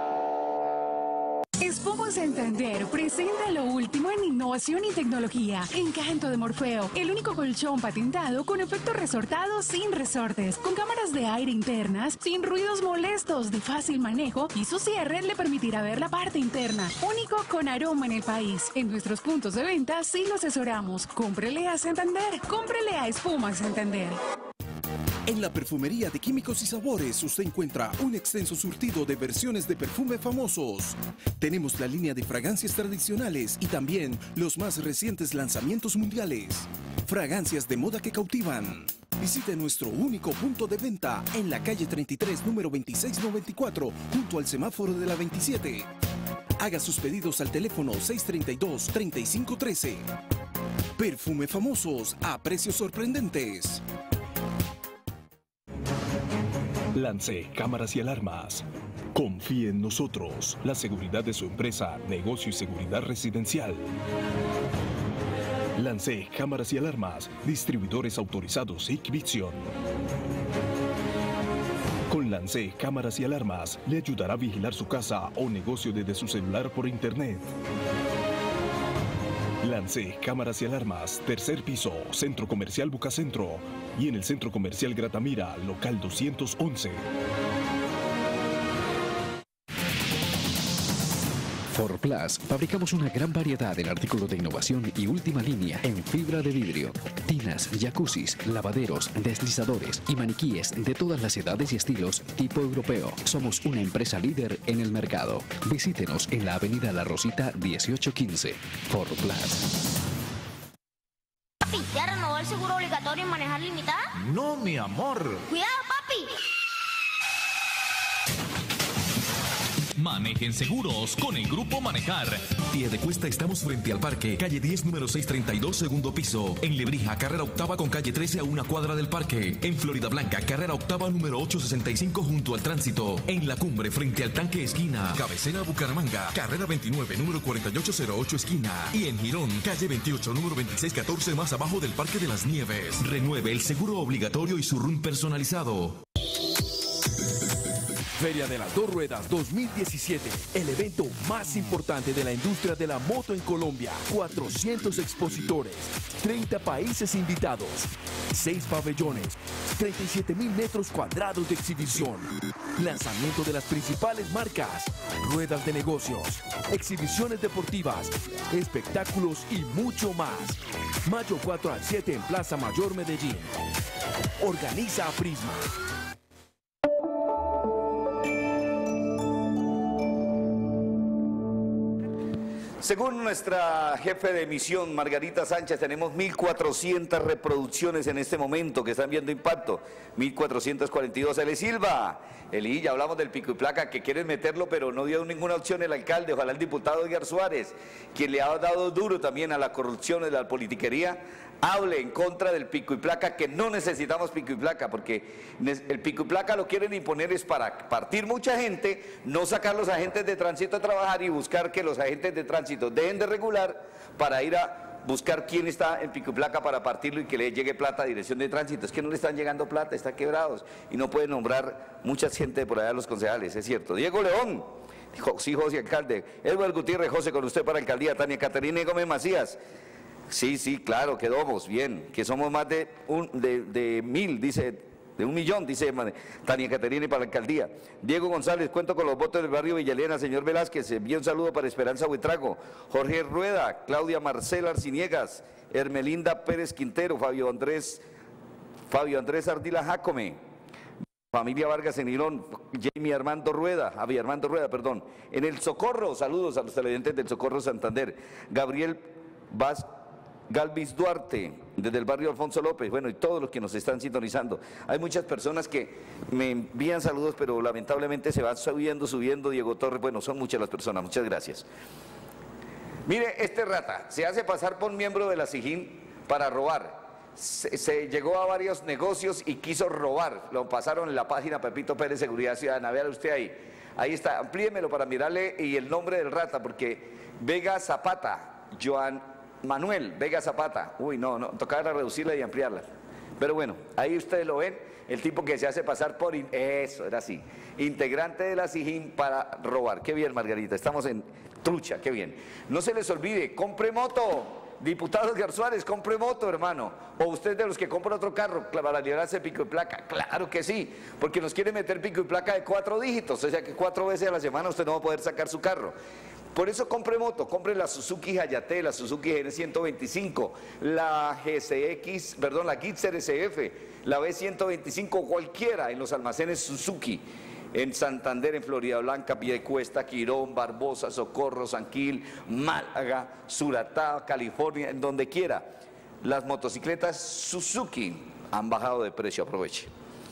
Espuma Santander presenta lo último en innovación y tecnología en Canto de Morfeo, el único colchón patentado con efecto resortado sin resortes, con cámaras de aire internas, sin ruidos molestos, de fácil manejo, y su cierre le permitirá ver la parte interna, único con aroma en el país. En nuestros puntos de venta sí lo asesoramos. Cómprele a Santander, cómprele a Espuma Santander. En la perfumería de Químicos y Sabores usted encuentra un extenso surtido de versiones de perfume famosos. Tenemos la línea de fragancias tradicionales y también los más recientes lanzamientos mundiales. Fragancias de moda que cautivan. Visite nuestro único punto de venta en la calle treinta y tres, número veintiséis noventa y cuatro, junto al semáforo de la veintisiete. Haga sus pedidos al teléfono seis treinta y dos, treinta y cinco trece. Perfume famosos a precios sorprendentes. Lance Cámaras y Alarmas. Confíe en nosotros. La seguridad de su empresa, negocio y seguridad residencial. Lance Cámaras y Alarmas. Distribuidores autorizados Hikvision. Con Lance Cámaras y Alarmas le ayudará a vigilar su casa o negocio desde su celular por internet. Lance Cámaras y Alarmas, tercer piso, Centro Comercial Bucacentro y en el Centro Comercial Gratamira, local doscientos once. Forplas, fabricamos una gran variedad en artículos de innovación y última línea en fibra de vidrio, tinas, jacuzzis, lavaderos, deslizadores y maniquíes de todas las edades y estilos tipo europeo. Somos una empresa líder en el mercado. Visítenos en la avenida La Rosita dieciocho quince. Forplas. Papi, ¿ya renovó el seguro obligatorio en manejar limitada? No, mi amor. ¡Cuidado, papi! Manejen seguros con el Grupo Manejar. Piedecuesta estamos frente al parque, calle diez, número seiscientos treinta y dos, segundo piso. En Lebrija, carrera octava con calle trece a una cuadra del parque. En Florida Blanca, carrera octava número ochocientos sesenta y cinco junto al tránsito. En La Cumbre, frente al tanque esquina. Cabecera Bucaramanga, carrera veintinueve, número cuarenta y ocho cero ocho esquina. Y en Girón, calle veintiocho, número veintiséis catorce más abajo del Parque de las Nieves. Renueve el seguro obligatorio y su R U N personalizado. Feria de las Dos Ruedas dos mil diecisiete, el evento más importante de la industria de la moto en Colombia. cuatrocientos expositores, treinta países invitados, seis pabellones, treinta y siete mil metros cuadrados de exhibición, lanzamiento de las principales marcas, ruedas de negocios, exhibiciones deportivas, espectáculos y mucho más. Mayo cuatro al siete en Plaza Mayor Medellín. Organiza a Prisma. Según nuestra jefe de emisión, Margarita Sánchez, tenemos mil cuatrocientas reproducciones en este momento que están viendo Impacto. mil cuatrocientos cuarenta y dos. Eli Silva, Eli, ya hablamos del pico y placa, que quieren meterlo, pero no dio ninguna opción el alcalde. Ojalá el diputado Edgar Suárez, quien le ha dado duro también a la corrupción y la politiquería, hable en contra del pico y placa, que no necesitamos pico y placa, porque el pico y placa lo quieren imponer es para partir mucha gente, no sacar los agentes de tránsito a trabajar y buscar que los agentes de tránsito dejen de regular para ir a buscar quién está en pico y placa para partirlo y que le llegue plata a dirección de tránsito. Es que no le están llegando plata, están quebrados y no pueden nombrar mucha gente por allá a los concejales, es cierto. Diego León, sí, José alcalde. Edward Gutiérrez, José, con usted para alcaldía. Tania Caterina y Gómez Macías. Sí, sí, claro, quedamos bien, que somos más de, un, de, de mil, dice, de un millón, dice Tania Caterina para la alcaldía. Diego González, cuento con los votos del barrio Villalena. Señor Velázquez, envía un saludo para Esperanza Buitrago. Jorge Rueda, Claudia Marcela Arciniegas, Hermelinda Pérez Quintero, Fabio Andrés, Fabio Andrés Ardila Jacome, familia Vargas en Irón, Jamie Armando Rueda, Javier Armando Rueda, perdón. En el Socorro, saludos a los televidentes del Socorro Santander. Gabriel Vaz Galvis Duarte, desde el barrio Alfonso López, bueno, y todos los que nos están sintonizando. Hay muchas personas que me envían saludos, pero lamentablemente se van subiendo, subiendo. Diego Torres, bueno, son muchas las personas, muchas gracias. Mire, este rata se hace pasar por miembro de la SIJIN para robar. se, se llegó a varios negocios y quiso robar. Lo pasaron en la página Pepito Pérez Seguridad Ciudadana. Véalo usted ahí. Ahí está, amplíemelo para mirarle y el nombre del rata, porque Vega Zapata, Joan Manuel Vega Zapata. Uy, no, no, tocaba reducirla y ampliarla. Pero bueno, ahí ustedes lo ven, el tipo que se hace pasar por... In... Eso, era así. Integrante de la SIJIN para robar. Qué bien, Margarita, estamos en trucha, qué bien. No se les olvide, compre moto. Diputado Edgar Suárez, compre moto, hermano. O usted de los que compra otro carro para librarse de pico y placa. Claro que sí, porque nos quiere meter pico y placa de cuatro dígitos. O sea que cuatro veces a la semana usted no va a poder sacar su carro. Por eso compre moto, compre la Suzuki Hayate, la Suzuki G N ciento veinticinco, la G C X, perdón, la Gitzer S F, la B ciento veinticinco, cualquiera en los almacenes Suzuki. En Santander, en Florida Blanca, Piedecuesta, Quirón, Barbosa, Socorro, Sanquil, Málaga, Suratá, California, en donde quiera. Las motocicletas Suzuki han bajado de precio, aproveche.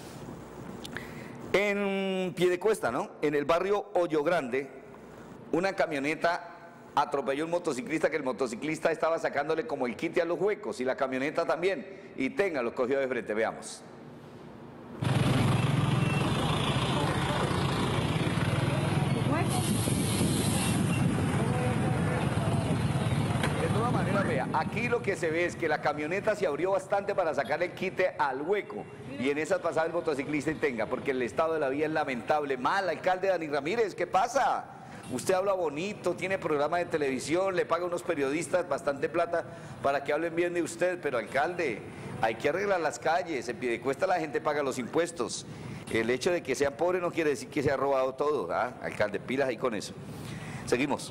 En Piedecuesta, ¿no? En el barrio Hoyo Grande, una camioneta atropelló a un motociclista que el motociclista estaba sacándole como el quite a los huecos y la camioneta también. Y tenga, lo cogió de frente, veamos. Vea, aquí lo que se ve es que la camioneta se abrió bastante para sacarle el quite al hueco y en esas pasaba el motociclista y tenga, porque el estado de la vía es lamentable. Mal, alcalde Dani Ramírez, ¿qué pasa? Usted habla bonito, tiene programa de televisión, le paga a unos periodistas bastante plata para que hablen bien de usted, pero alcalde, hay que arreglar las calles, en Piedecuesta la gente paga los impuestos. El hecho de que sean pobres no quiere decir que se ha robado todo, ¿ah? Alcalde, pilas ahí con eso. Seguimos.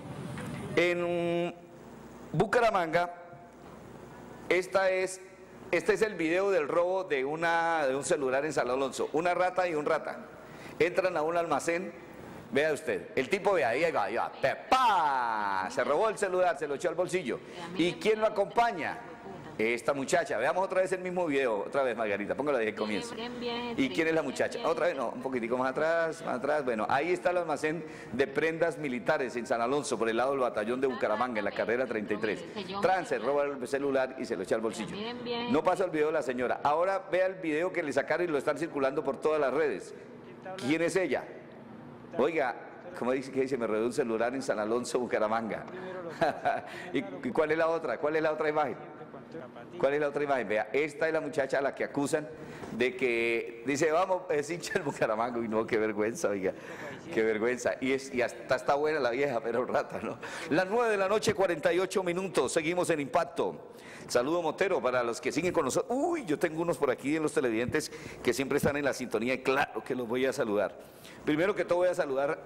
En Bucaramanga, esta es, este es el video del robo de, una, de un celular en San Alonso. Una rata y un rata. Entran a un almacén, vea usted, el tipo ve ahí, ahí va, ahí va, ¡pa! Se robó el celular, se lo echó al bolsillo. ¿Y quién lo acompaña? Esta muchacha. Veamos otra vez el mismo video, otra vez, Margarita, póngalo desde el comienzo. ¿Y quién es la muchacha? Otra vez, no, un poquitico más atrás, más atrás. Bueno, ahí está el almacén de prendas militares en San Alonso, por el lado del batallón de Bucaramanga, en la carrera treinta y tres. Trance, roba el celular y se lo echa al bolsillo. No pasa el video de la señora. Ahora vea el video que le sacaron y lo están circulando por todas las redes. ¿Quién es ella? Oiga, ¿cómo dice que dice? Me robé un celular en San Alonso, Bucaramanga. ¿Y cuál es la otra? ¿Cuál es la otra imagen? ¿Cuál es la otra imagen? Vea, esta es la muchacha a la que acusan de que dice, vamos, es hincha del Bucaramanga. Uy, no, qué vergüenza, oiga, qué vergüenza. Y, es, y hasta está buena la vieja, pero rata, ¿no? Las nueve de la noche, cuarenta y ocho minutos, seguimos en Impacto. Saludo Motero para los que siguen con nosotros. Uy, yo tengo unos por aquí en los televidentes que siempre están en la sintonía y claro que los voy a saludar. Primero que todo voy a saludar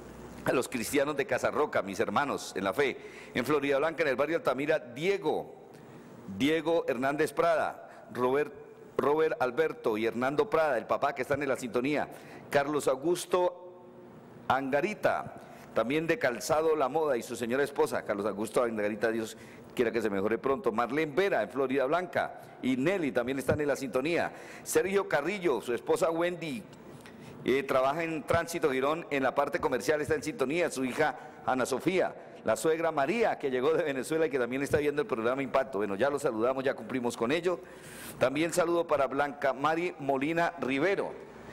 a los cristianos de Casarroca, mis hermanos en la fe. En Florida Blanca, en el barrio Altamira, Diego. Diego Hernández Prada, Robert, Robert Alberto y Hernando Prada, el papá que están en la sintonía, Carlos Augusto Angarita, también de Calzado La Moda y su señora esposa, Carlos Augusto Angarita, Dios quiera que se mejore pronto, Marlene Vera en Florida Blanca y Nelly también están en la sintonía, Sergio Carrillo, su esposa Wendy, eh, trabaja en Tránsito Girón en la parte comercial, está en sintonía, su hija Ana Sofía, la suegra María, que llegó de Venezuela y que también está viendo el programa Impacto. Bueno, ya lo saludamos, ya cumplimos con ello. También saludo para Blanca Mari Molina Rivero,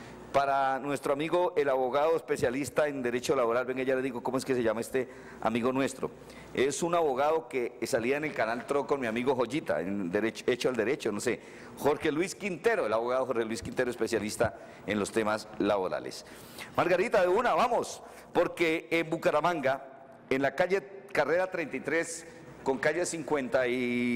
para nuestro amigo, el abogado especialista en Derecho Laboral. Venga, ya le digo cómo es que se llama este amigo nuestro. Es un abogado que salía en el canal Tro con mi amigo Joyita, en derecho, Hecho al Derecho, no sé. Jorge Luis Quintero, el abogado Jorge Luis Quintero, especialista en los temas laborales. Margarita, de una, vamos, porque en Bucaramanga, en la calle Carrera treinta y tres con calle cincuenta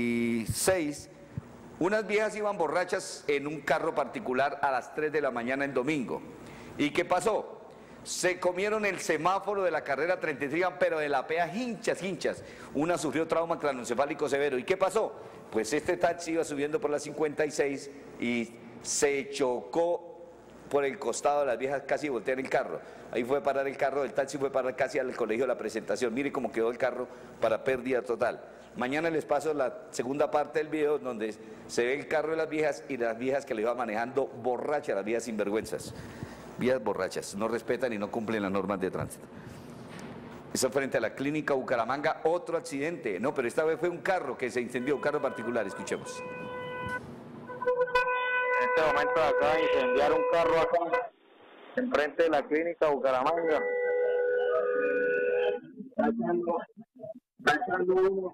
y seis, unas viejas iban borrachas en un carro particular a las tres de la mañana en domingo. ¿Y qué pasó? Se comieron el semáforo de la carrera treinta y tres, pero de la pea hinchas, hinchas. Una sufrió trauma craneoencefálico severo. ¿Y qué pasó? Pues este taxi iba subiendo por la cincuenta y seis y se chocó por el costado de las viejas, casi voltean el carro. Ahí fue a parar el carro, el taxi fue a parar casi al colegio de la presentación. Mire cómo quedó el carro para pérdida total. Mañana les paso la segunda parte del video donde se ve el carro de las viejas y las viejas que le iban manejando borrachas, las viejas sinvergüenzas. Vías borrachas, no respetan y no cumplen las normas de tránsito. Eso frente a la clínica Bucaramanga, otro accidente. No, pero esta vez fue un carro que se incendió, un carro particular, escuchemos. este momento acaba de incendiar un carro acá, enfrente de la clínica Bucaramanga. Está echando, está echando humo.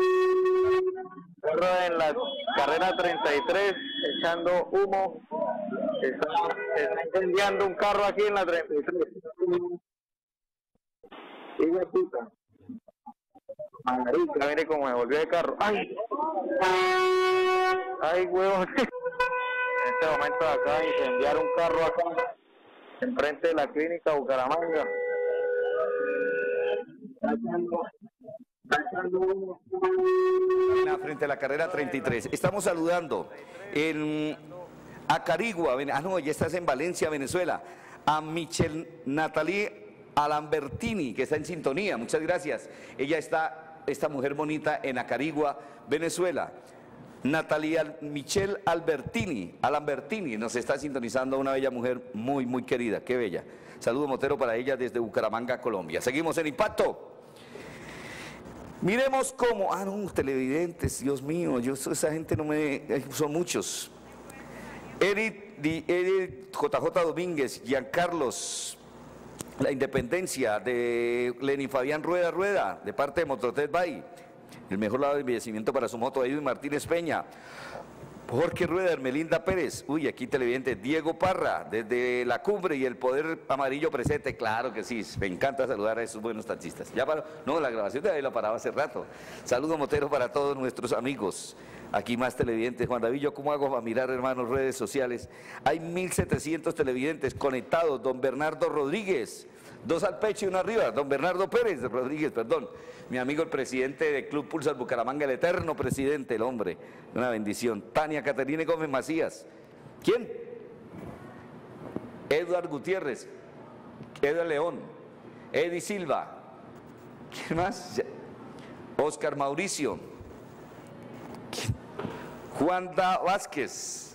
Carro en la carrera treinta y tres, echando humo. Está, está incendiando un carro aquí en la treinta y tres. Sigue puta. Marica, mire cómo me volvió de carro. ¡Ay! ¡Ay, huevón! En este momento acaba de incendiar un carro acá, enfrente de la clínica Bucaramanga. Está echando, está echando humo. Frente a la carrera treinta y tres. Estamos saludando en Acarigua, ah no, ya estás en Valencia, Venezuela, a Michelle Natalie Alambertini, que está en sintonía, muchas gracias. Ella está, esta mujer bonita, en Acarigua, Venezuela. Natalia Michelle Albertini, Alambertini, nos está sintonizando, una bella mujer muy, muy querida, qué bella. Saludo motero para ella desde Bucaramanga, Colombia. Seguimos en Impacto. Miremos cómo, ah no, televidentes, Dios mío, yo esa gente no me, son muchos. Eric, Eric J J Domínguez, Giancarlos, La Independencia, de Lenny Fabián Rueda Rueda, de parte de Mototet Bay, el mejor lado de embellecimiento para su moto, Edwin Martínez Peña, Jorge Rueda, Hermelinda Pérez, uy, aquí televidente, Diego Parra, desde La Cumbre y el Poder Amarillo presente, claro que sí, me encanta saludar a esos buenos taxistas. Ya paró, no, la grabación de ahí la paraba hace rato. Saludo motero para todos nuestros amigos. Aquí más televidentes. Juan David, ¿yo cómo hago para mirar, hermanos, redes sociales? Hay mil setecientos televidentes conectados. Don Bernardo Rodríguez, dos al pecho y uno arriba. Don Bernardo Pérez Rodríguez, perdón. Mi amigo el presidente del Club Pulsar Bucaramanga, el eterno presidente, el hombre. Una bendición. Tania Caterina Gómez Macías. ¿Quién? Eduard Gutiérrez. Eduard León. Eddie Silva. ¿Quién más? Oscar Mauricio. Juanda Vázquez,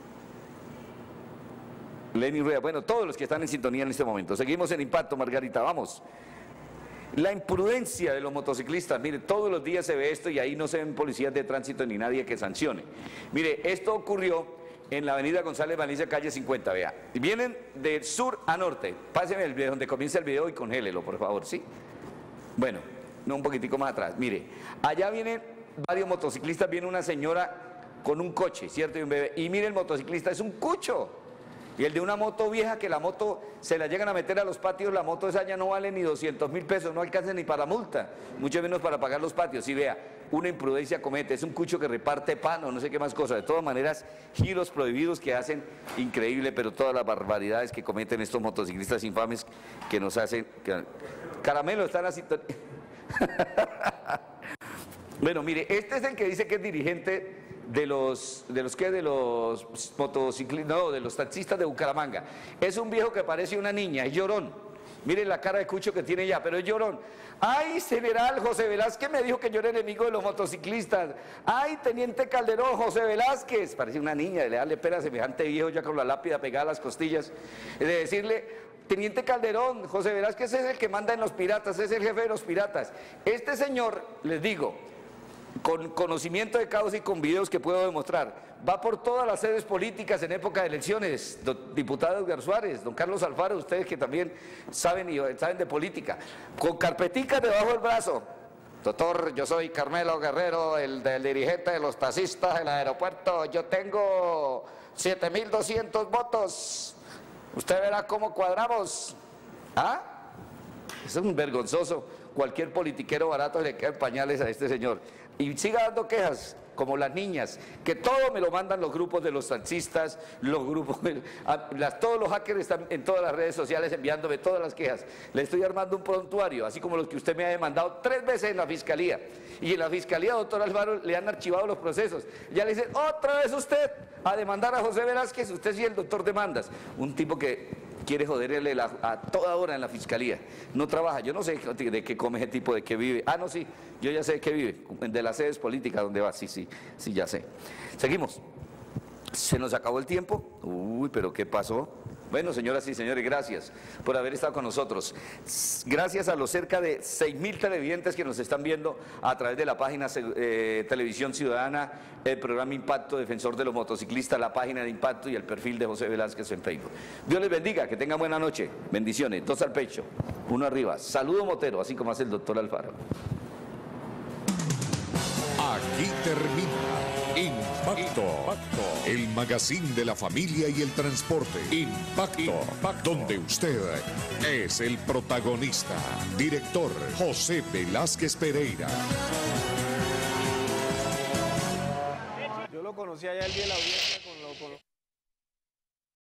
Lenny Rueda, bueno, todos los que están en sintonía en este momento. Seguimos en Impacto, Margarita, vamos. La imprudencia de los motociclistas, mire, todos los días se ve esto y ahí no se ven policías de tránsito ni nadie que sancione. Mire, esto ocurrió en la avenida González Valencia, calle cincuenta, vea. Vienen de sur a norte, páseme el video, donde comienza el video y congélelo, por favor, ¿sí? Bueno, no, un poquitico más atrás, mire, allá vienen varios motociclistas, viene una señora con un coche, ¿cierto? Y un bebé. Y mire, el motociclista es un cucho. Y el de una moto vieja, que la moto se la llegan a meter a los patios, la moto esa ya no vale ni doscientos mil pesos, no alcanza ni para la multa, mucho menos para pagar los patios. Y vea, una imprudencia comete, es un cucho que reparte pan o no sé qué más cosas. De todas maneras, giros prohibidos que hacen increíble, pero todas las barbaridades que cometen estos motociclistas infames que nos hacen... Que... Caramelo, está en la sintonía. Bueno, mire, este es el que dice que es dirigente de los, de los que de los motociclistas, no, de los taxistas de Bucaramanga. Es un viejo que parece una niña, es llorón. Miren la cara de cucho que tiene ya, pero es llorón. Ay, general José Velázquez me dijo que yo era enemigo de los motociclistas. Ay, teniente Calderón, José Velázquez. Parece una niña, de darle pena a semejante viejo ya con la lápida pegada a las costillas. De decirle, teniente Calderón, José Velázquez es el que manda en los piratas, es el jefe de los piratas. Este señor, les digo, con conocimiento de causa y con videos que puedo demostrar, va por todas las sedes políticas en época de elecciones, don, diputado Edgar Suárez, don Carlos Alfaro, ustedes que también saben y saben de política, con carpeticas debajo del brazo. Doctor, yo soy Carmelo Guerrero, el del dirigente de los taxistas del aeropuerto, yo tengo siete mil doscientos votos, usted verá cómo cuadramos. ¿Ah? Eso es un vergonzoso, cualquier politiquero barato le quedan pañales a este señor. Y siga dando quejas, como las niñas, que todo me lo mandan los grupos de los taxistas, los grupos, las, todos los hackers están en todas las redes sociales enviándome todas las quejas. Le estoy armando un prontuario, así como los que usted me ha demandado tres veces en la fiscalía. Y en la fiscalía, doctor Alfaro, le han archivado los procesos. Ya le dicen, otra vez usted a demandar a José Velázquez, usted sí el doctor demandas. Un tipo que quiere joderle la, a toda hora en la fiscalía, no trabaja, yo no sé de qué come ese tipo, de qué vive, ah no sí, yo ya sé de qué vive, de las sedes políticas donde va, sí, sí, sí ya sé. Seguimos, se nos acabó el tiempo, uy, pero ¿qué pasó? Bueno, señoras y señores, gracias por haber estado con nosotros. Gracias a los cerca de seis mil televidentes que nos están viendo a través de la página eh, Televisión Ciudadana, el programa Impacto, Defensor de los Motociclistas, la página de Impacto y el perfil de José Velázquez en Facebook. Dios les bendiga, que tengan buena noche. Bendiciones. Dos al pecho, uno arriba. Saludo motero, así como hace el doctor Alfaro. Aquí termina Impacto, Impacto, el magazine de la familia y el transporte. Impacto, Impacto, donde usted es el protagonista. Director José Velázquez Pereira. Yo lo conocí allá el día de la audiencia con lo... Con...